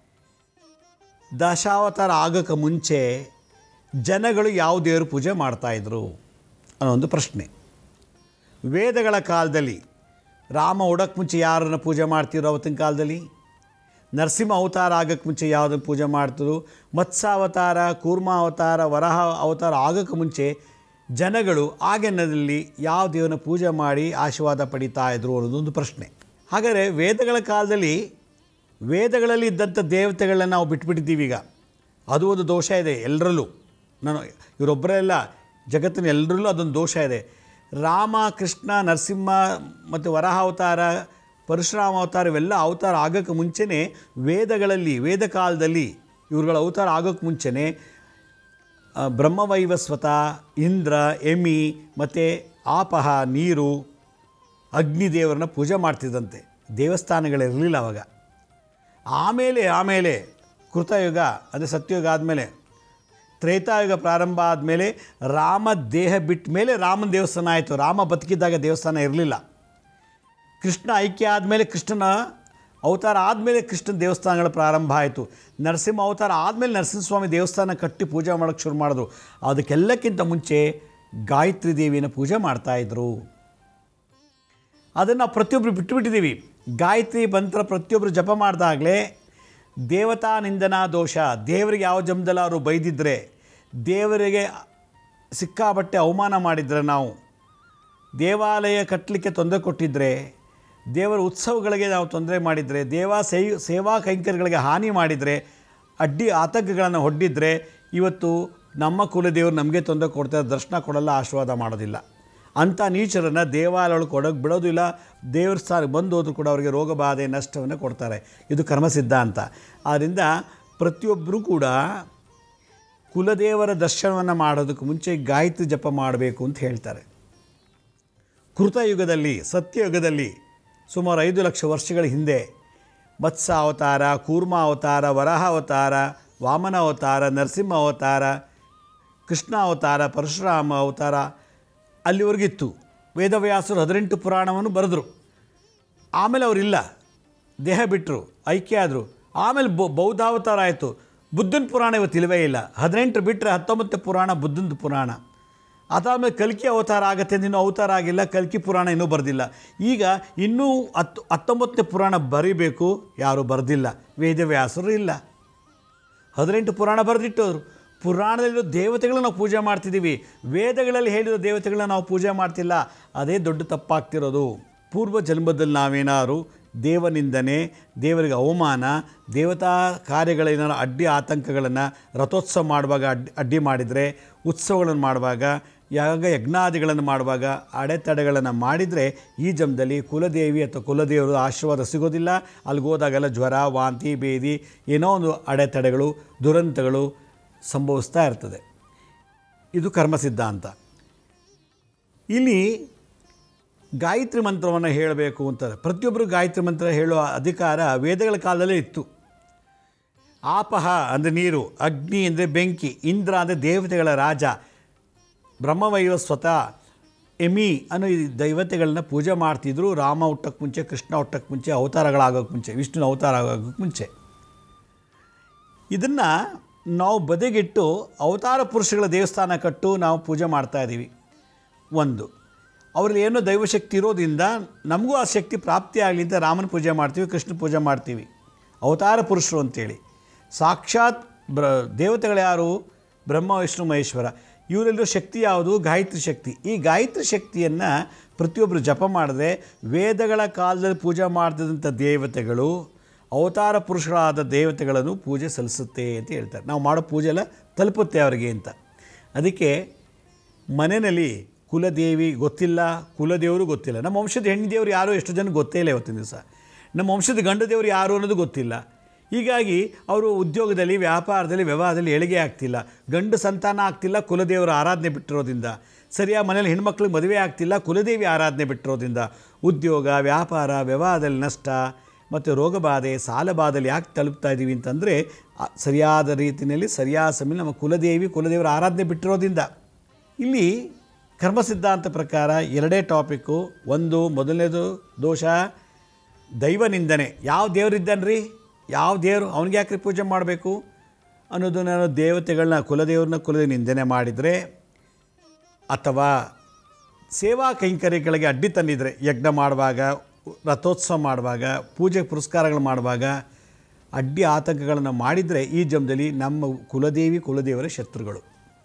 ದಶಾವತಾರ ಆಗೋಕ್ಕೆ ಮುಂಚೆ ಜನಗಳು ಯಾವ ದೇವರು ಪೂಜೆ ಮಾಡ್ತಾಯಿದ್ರು ಅನ್ನೋ ಒಂದು ಪ್ರಶ್ನೆ. ವೇದಗಳ ಕಾಲದಲ್ಲಿ ರಾಮ ಹುಡಕ್ಕೆ ಮುಂಚೆ ಯಾರನ್ನು ಪೂಜೆ ಮಾಡ್ತಿರೋ ಅವತ್ತಿನ ಕಾಲದಲ್ಲಿ, ನರಸಿಂಹ ಅವತಾರ ಆಗೋಕ್ಕೆ ಮುಂಚೆ ಯಾವುದನ್ನು ಪೂಜೆ ಮಾಡ್ತಿದ್ರು, ಮತ್ಸ್ಯಾವತಾರ, ಕೂರ್ಮಾವತಾರ, ವರಾಹ ಅವತಾರ ಆಗೋಕ್ಕೆ ಮುಂಚೆ ಜನಗಳು ಆಗಿನಲ್ಲಿ ಯಾವ ದೇವರನ್ನ ಪೂಜೆ ಮಾಡಿ ಆಶೀರ್ವಾದ ಪಡಿತಾ ಇದ್ರು ಅನ್ನೋದೊಂದು ಪ್ರಶ್ನೆ. ಹಾಗಾದರೆ ವೇದಗಳ ಕಾಲದಲ್ಲಿ ವೇದಗಳಲ್ಲಿ ಇದ್ದಂಥ ದೇವತೆಗಳನ್ನ ನಾವು ಬಿಟ್ಬಿಟ್ಟಿದ್ದೀವಿ. ಈಗ ಅದು ಒಂದು ದೋಷ ಇದೆ ಎಲ್ಲರಲ್ಲೂ. ಇವರೊಬ್ಬರೇ ಅಲ್ಲ, ಜಗತ್ತಿನ ಎಲ್ಲರಲ್ಲೂ ಅದೊಂದು ದೋಷ ಇದೆ. ರಾಮ, ಕೃಷ್ಣ, ನರಸಿಂಹ ಮತ್ತು ವರಾಹ ಅವತಾರ, ಪರಶುರಾಮ ಅವತಾರ ಇವೆಲ್ಲ ಅವತಾರ ಆಗೋಕ್ಕೆ ಮುಂಚೆನೇ ವೇದಗಳಲ್ಲಿ, ವೇದ ಕಾಲದಲ್ಲಿ ಇವ್ರುಗಳ ಅವತಾರ ಆಗೋಕ್ಕೆ ಮುಂಚೆನೇ ಬ್ರಹ್ಮವೈವಸ್ವತ, ಇಂದ್ರ, ಎಮಿ ಮತ್ತು ಆಪಹ, ನೀರು, ಅಗ್ನಿದೇವರನ್ನ ಪೂಜೆ ಮಾಡ್ತಿದ್ದಂತೆ. ದೇವಸ್ಥಾನಗಳಿರಲಿಲ್ಲ ಅವಾಗ. ಆಮೇಲೆ ಕೃತಯುಗ ಅಂದರೆ ಸತ್ಯಯುಗ ಆದಮೇಲೆ, ತ್ರೇತಾಯುಗ ಪ್ರಾರಂಭ ಆದಮೇಲೆ, ರಾಮ ದೇಹ ಬಿಟ್ಟ ಮೇಲೆ ರಾಮನ ದೇವಸ್ಥಾನ ಆಯಿತು. ರಾಮ ಬದುಕಿದ್ದಾಗ ದೇವಸ್ಥಾನ ಇರಲಿಲ್ಲ. ಕೃಷ್ಣ ಐಕ್ಯ ಆದಮೇಲೆ, ಕೃಷ್ಣನ ಅವತಾರ ಆದಮೇಲೆ ಕೃಷ್ಣನ ದೇವಸ್ಥಾನಗಳ ಪ್ರಾರಂಭ ಆಯಿತು. ನರಸಿಂಹ ಅವತಾರ ಆದಮೇಲೆ ನರಸಿಂಹಸ್ವಾಮಿ ದೇವಸ್ಥಾನ ಕಟ್ಟಿ ಪೂಜೆ ಮಾಡೋಕ್ಕೆ ಶುರು ಮಾಡಿದ್ರು. ಅದಕ್ಕೆಲ್ಲಕ್ಕಿಂತ ಮುಂಚೆ ಗಾಯತ್ರಿ ದೇವಿಯನ್ನು ಪೂಜೆ ಮಾಡ್ತಾಯಿದ್ರು. ಅದನ್ನು ಪ್ರತಿಯೊಬ್ಬರು ಬಿಟ್ಟುಬಿಟ್ಟಿದ್ದೀವಿ. ಗಾಯತ್ರಿ ಮಂತ್ರ ಪ್ರತಿಯೊಬ್ಬರು ಜಪ ಮಾಡಿದಾಗಲೇ ದೇವತಾ ನಿಂದನಾ ದೋಷ. ದೇವರಿಗೆ ಯಾವ ಜನ್ಮದಲ್ಲಿ ಅವರು ಬೈದಿದ್ದರೆ, ದೇವರಿಗೆ ಸಿಕ್ಕಾಬಟ್ಟೆ ಅವಮಾನ ಮಾಡಿದರೆ, ನಾವು ದೇವಾಲಯ ಕಟ್ಟಲಿಕ್ಕೆ ತೊಂದರೆ ಕೊಟ್ಟಿದ್ದರೆ, ದೇವರ ಉತ್ಸವಗಳಿಗೆ ನಾವು ತೊಂದರೆ ಮಾಡಿದರೆ, ಸೇವಾ ಕೈಂಕರ್ಯಗಳಿಗೆ ಹಾನಿ ಮಾಡಿದರೆ, ಆತಂಕಗಳನ್ನು ಒಡ್ಡಿದರೆ, ಇವತ್ತು ನಮ್ಮ ಕುಲದೇವರು ನಮಗೆ ತೊಂದರೆ ಕೊಡ್ತಾರೆ, ದರ್ಶನ ಕೊಡಲ್ಲ, ಆಶೀರ್ವಾದ ಮಾಡೋದಿಲ್ಲ. ಅಂಥ ನೀಚರನ್ನು ದೇವಾಲಯಗಳಿಗೆ ಕೊಡೋಕ್ಕೆ ಬಿಡೋದಿಲ್ಲ. ದೇವ್ರ ಸ್ಥಾನಕ್ಕೆ ಬಂದು ಹೋದರೂ ಕೂಡ ಅವರಿಗೆ ರೋಗ ಬಾಧೆ ನಷ್ಟವನ್ನು ಕೊಡ್ತಾರೆ. ಇದು ಕರ್ಮ ಸಿದ್ಧಾಂತ. ಆದ್ದರಿಂದ ಪ್ರತಿಯೊಬ್ಬರೂ ಕೂಡ ಕುಲದೇವರ ದರ್ಶನವನ್ನು ಮಾಡೋದಕ್ಕೆ ಮುಂಚೆ ಗಾಯತ್ರಿ ಜಪ ಮಾಡಬೇಕು ಅಂತ ಹೇಳ್ತಾರೆ. ಕೃತಯುಗದಲ್ಲಿ, ಸತ್ಯಯುಗದಲ್ಲಿ ಸುಮಾರು 5 ಲಕ್ಷ ವರ್ಷಗಳ ಹಿಂದೆ ಮತ್ಸ್ಯ ಅವತಾರ, ಕೂರ್ಮ ಅವತಾರ, ವರಾಹ ಅವತಾರ, ವಾಮನ ಅವತಾರ, ನರಸಿಂಹ ಅವತಾರ, ಕೃಷ್ಣ ಅವತಾರ, ಪರಶುರಾಮ ಅವತಾರ ಅಲ್ಲಿವರೆಗಿತ್ತು. ವೇದವ್ಯಾಸರು 18 ಪುರಾಣವನ್ನು ಬರೆದರು. ಆಮೇಲೆ ಅವರಿಲ್ಲ, ದೇಹ ಬಿಟ್ಟರು, ಐಕ್ಯ ಆದರು. ಆಮೇಲೆ ಬೌದ್ಧಾವತಾರ ಆಯಿತು. ಬುದ್ಧನ ಪುರಾಣ ಇವತ್ತು ಇಲ್ಲವೇ ಇಲ್ಲ. 18 ಬಿಟ್ಟರೆ 19 ಪುರಾಣ ಬುದ್ಧನ ಪುರಾಣ. ಅದಾದಮೇಲೆ ಕಲ್ಕಿ ಅವತಾರ ಆಗುತ್ತೆ, ಇನ್ನೂ ಅವತಾರ ಆಗಿಲ್ಲ. ಕಲ್ಕಿ ಪುರಾಣ ಇನ್ನೂ ಬರೆದಿಲ್ಲ. ಈಗ ಇನ್ನೂ 19ನೇ ಪುರಾಣ ಬರೀಬೇಕು, ಯಾರೂ ಬರೆದಿಲ್ಲ. ವೇದವ್ಯಾಸರು ಇಲ್ಲ. 18 ಪುರಾಣ ಬರೆದಿಟ್ಟವರು. ಪುರಾಣದಲ್ಲಿರೋ ದೇವತೆಗಳನ್ನ ನಾವು ಪೂಜೆ ಮಾಡ್ತಿದ್ದೀವಿ, ವೇದಗಳಲ್ಲಿ ಹೇಳಿರೋ ದೇವತೆಗಳನ್ನ ನಾವು ಪೂಜೆ ಮಾಡ್ತಿಲ್ಲ. ಅದೇ ದೊಡ್ಡ ತಪ್ಪಾಗ್ತಿರೋದು. ಪೂರ್ವ ಜನ್ಮದಲ್ಲಿ ನಾವೇನಾದ್ರು ದೇವನಿಂದನೆ, ದೇವರಿಗೆ ಅವಮಾನ, ದೇವತಾ ಕಾರ್ಯಗಳೇನಾದ್ರು ಅಡ್ಡಿ ಆತಂಕಗಳನ್ನು ರಥೋತ್ಸವ ಮಾಡುವಾಗ ಅಡ್ಡಿ ಮಾಡಿದರೆ, ಉತ್ಸವಗಳನ್ನು ಮಾಡುವಾಗ, ಯಜ್ಞಾದಿಗಳನ್ನು ಮಾಡುವಾಗ ಅಡೆತಡೆಗಳನ್ನು ಮಾಡಿದರೆ ಈ ಜನ್ಮದಲ್ಲಿ ಕುಲದೇವಿ ಅಥವಾ ಕುಲದೇವರು ಆಶೀರ್ವಾದ ಸಿಗೋದಿಲ್ಲ. ಅಲ್ಲಿಗೆ ಹೋದಾಗೆಲ್ಲ ಜ್ವರ, ವಾಂತಿ, ಭೇದಿ, ಏನೋ ಒಂದು ಅಡೆತಡೆಗಳು, ದುರಂತಗಳು ಸಂಭವಿಸ್ತಾ ಇರ್ತದೆ. ಇದು ಕರ್ಮ ಸಿದ್ಧಾಂತ. ಇಲ್ಲಿ ಗಾಯತ್ರಿ ಮಂತ್ರವನ್ನು ಹೇಳಬೇಕು ಅಂತಾರೆ. ಪ್ರತಿಯೊಬ್ಬರು ಗಾಯತ್ರಿ ಮಂತ್ರ ಹೇಳುವ ಅಧಿಕಾರ ವೇದಗಳ ಕಾಲದಲ್ಲೇ ಇತ್ತು. ಆಪಹ ಅಂದರೆ ನೀರು, ಅಗ್ನಿ ಅಂದರೆ ಬೆಂಕಿ, ಇಂದ್ರ ಅಂದರೆ ದೇವತೆಗಳ ರಾಜ, ಬ್ರಹ್ಮವೈವ ಸ್ವತಃ, ಎಮಿ ಅನ್ನೋ ಈ ದೈವತೆಗಳನ್ನ ಪೂಜೆ ಮಾಡ್ತಿದ್ರು. ರಾಮ ಹುಟ್ಟಕ್ಕೆ ಮುಂಚೆ, ಕೃಷ್ಣ ಹುಟ್ಟಕ್ಕೆ ಮುಂಚೆ, ಅವತಾರಗಳಾಗೋಕ್ಕೆ ಮುಂಚೆ, ವಿಷ್ಣುನ ಅವತಾರ ಆಗೋಕ್ಕೆ ಮುಂಚೆ. ಇದನ್ನು ನಾವು ಬದಿಗಿಟ್ಟು ಅವತಾರ ಪುರುಷಗಳ ದೇವಸ್ಥಾನ ಕಟ್ಟು ನಾವು ಪೂಜೆ ಮಾಡ್ತಾಯಿದ್ದೀವಿ. ಒಂದು, ಅವರಲ್ಲಿ ಏನೋ ದೈವಶಕ್ತಿ ಇರೋದ್ರಿಂದ ನಮಗೂ ಆ ಶಕ್ತಿ ಪ್ರಾಪ್ತಿ ಆಗಲಿ ಅಂತ ರಾಮನ ಪೂಜೆ ಮಾಡ್ತೀವಿ, ಕೃಷ್ಣ ಪೂಜೆ ಮಾಡ್ತೀವಿ. ಅವತಾರ ಪುರುಷರು ಅಂತೇಳಿ ಸಾಕ್ಷಾತ್ ದೇವತೆಗಳು ಯಾರು? ಬ್ರಹ್ಮ, ವಿಷ್ಣು, ಮಹೇಶ್ವರ. ಇವರೆಲ್ಲರೂ ಶಕ್ತಿ ಯಾವುದು? ಗಾಯತ್ರಿ ಶಕ್ತಿ. ಈ ಗಾಯತ್ರಿ ಶಕ್ತಿಯನ್ನು ಪ್ರತಿಯೊಬ್ಬರು ಜಪ ಮಾಡಿದ್ರೆ ವೇದಗಳ ಕಾಲದಲ್ಲಿ ಪೂಜೆ ಮಾಡ್ತಿದ್ದಂಥ ದೇವತೆಗಳು ಅವತಾರ ಪುರುಷರಾದ ದೇವತೆಗಳನ್ನು ಪೂಜೆ ಸಲ್ಲಿಸುತ್ತೆ ಅಂತ ಹೇಳ್ತಾರೆ. ನಾವು ಮಾಡೋ ಪೂಜೆ ಎಲ್ಲ ತಲುಪುತ್ತೆ ಅವರಿಗೆ ಅಂತ. ಅದಕ್ಕೆ ಮನೆಯಲ್ಲಿ ಕುಲದೇವಿ ಗೊತ್ತಿಲ್ಲ, ಕುಲದೇವರು ಗೊತ್ತಿಲ್ಲ. ನಮ್ಮ ವಂಶದ ಹೆಣ್ಣು ದೇವರು ಯಾರು ಎಷ್ಟು ಜನ ಗೊತ್ತೇ ಇಲ್ಲ ಇವತ್ತಿನ ದಿವಸ. ನಮ್ಮ ವಂಶದ ಗಂಡು ದೇವರು ಯಾರು ಅನ್ನೋದು ಗೊತ್ತಿಲ್ಲ. ಹೀಗಾಗಿ ಅವರು ಉದ್ಯೋಗದಲ್ಲಿ, ವ್ಯಾಪಾರದಲ್ಲಿ, ವ್ಯವಹಾರದಲ್ಲಿ ಏಳಿಗೆ ಆಗ್ತಿಲ್ಲ. ಗಂಡು ಸಂತಾನ ಆಗ್ತಿಲ್ಲ, ಕುಲದೇವರ ಆರಾಧನೆ ಬಿಟ್ಟಿರೋದ್ರಿಂದ. ಸರಿಯಾಗಿ ಮನೇಲಿ ಹೆಣ್ಮಕ್ಳಿಗೆ ಮದುವೆ ಆಗ್ತಿಲ್ಲ, ಕುಲದೇವಿ ಆರಾಧನೆ ಬಿಟ್ಟಿರೋದ್ರಿಂದ. ಉದ್ಯೋಗ, ವ್ಯಾಪಾರ, ವ್ಯವಹಾರದಲ್ಲಿ ನಷ್ಟ ಮತ್ತು ರೋಗಬಾಧೆ, ಸಾಲಬಾಧೆಯಲ್ಲಿ ಯಾಕೆ ತಲುಪ್ತಾ ಇದ್ದೀವಿ ಅಂತಂದರೆ ಸರಿಯಾದ ರೀತಿಯಲ್ಲಿ ಸರಿಯಾದ ಸಮಯದಲ್ಲಿ ನಮ್ಮ ಕುಲದೇವರ ಆರಾಧನೆ ಬಿಟ್ಟಿರೋದ್ರಿಂದ. ಇಲ್ಲಿ ಕರ್ಮ ಸಿದ್ಧಾಂತ ಪ್ರಕಾರ 2 ಟಾಪಿಕ್ಕು. ಒಂದು, ಮೊದಲನೇದು ದೋಷ ದೈವ ನಿಂದನೆ. ಯಾವ ದೇವರಿದ್ದಾನ್ರಿ, ಯಾವ ದೇವರು, ಅವ್ನಿಗೆ ಯಾಕ್ರಿ ಪೂಜೆ ಮಾಡಬೇಕು ಅನ್ನೋದು. ನಾನು ದೇವತೆಗಳನ್ನ, ಕುಲದೇವ್ರನ್ನ ನಿಂದನೆ ಮಾಡಿದರೆ ಅಥವಾ ಸೇವಾ ಕೈಂಕರ್ಯಗಳಿಗೆ ಅಡ್ಡಿ ತಂದಿದ್ರೆ, ಯಜ್ಞ ಮಾಡುವಾಗ, ರಥೋತ್ಸವ ಮಾಡುವಾಗ, ಪೂಜೆ ಪುರಸ್ಕಾರಗಳು ಮಾಡುವಾಗ ಅಡ್ಡಿ ಆತಂಕಗಳನ್ನು ಮಾಡಿದರೆ ಈ ಜನ್ಮದಲ್ಲಿ ನಮ್ಮ ಕುಲದೇವರ ಶತ್ರುಗಳು.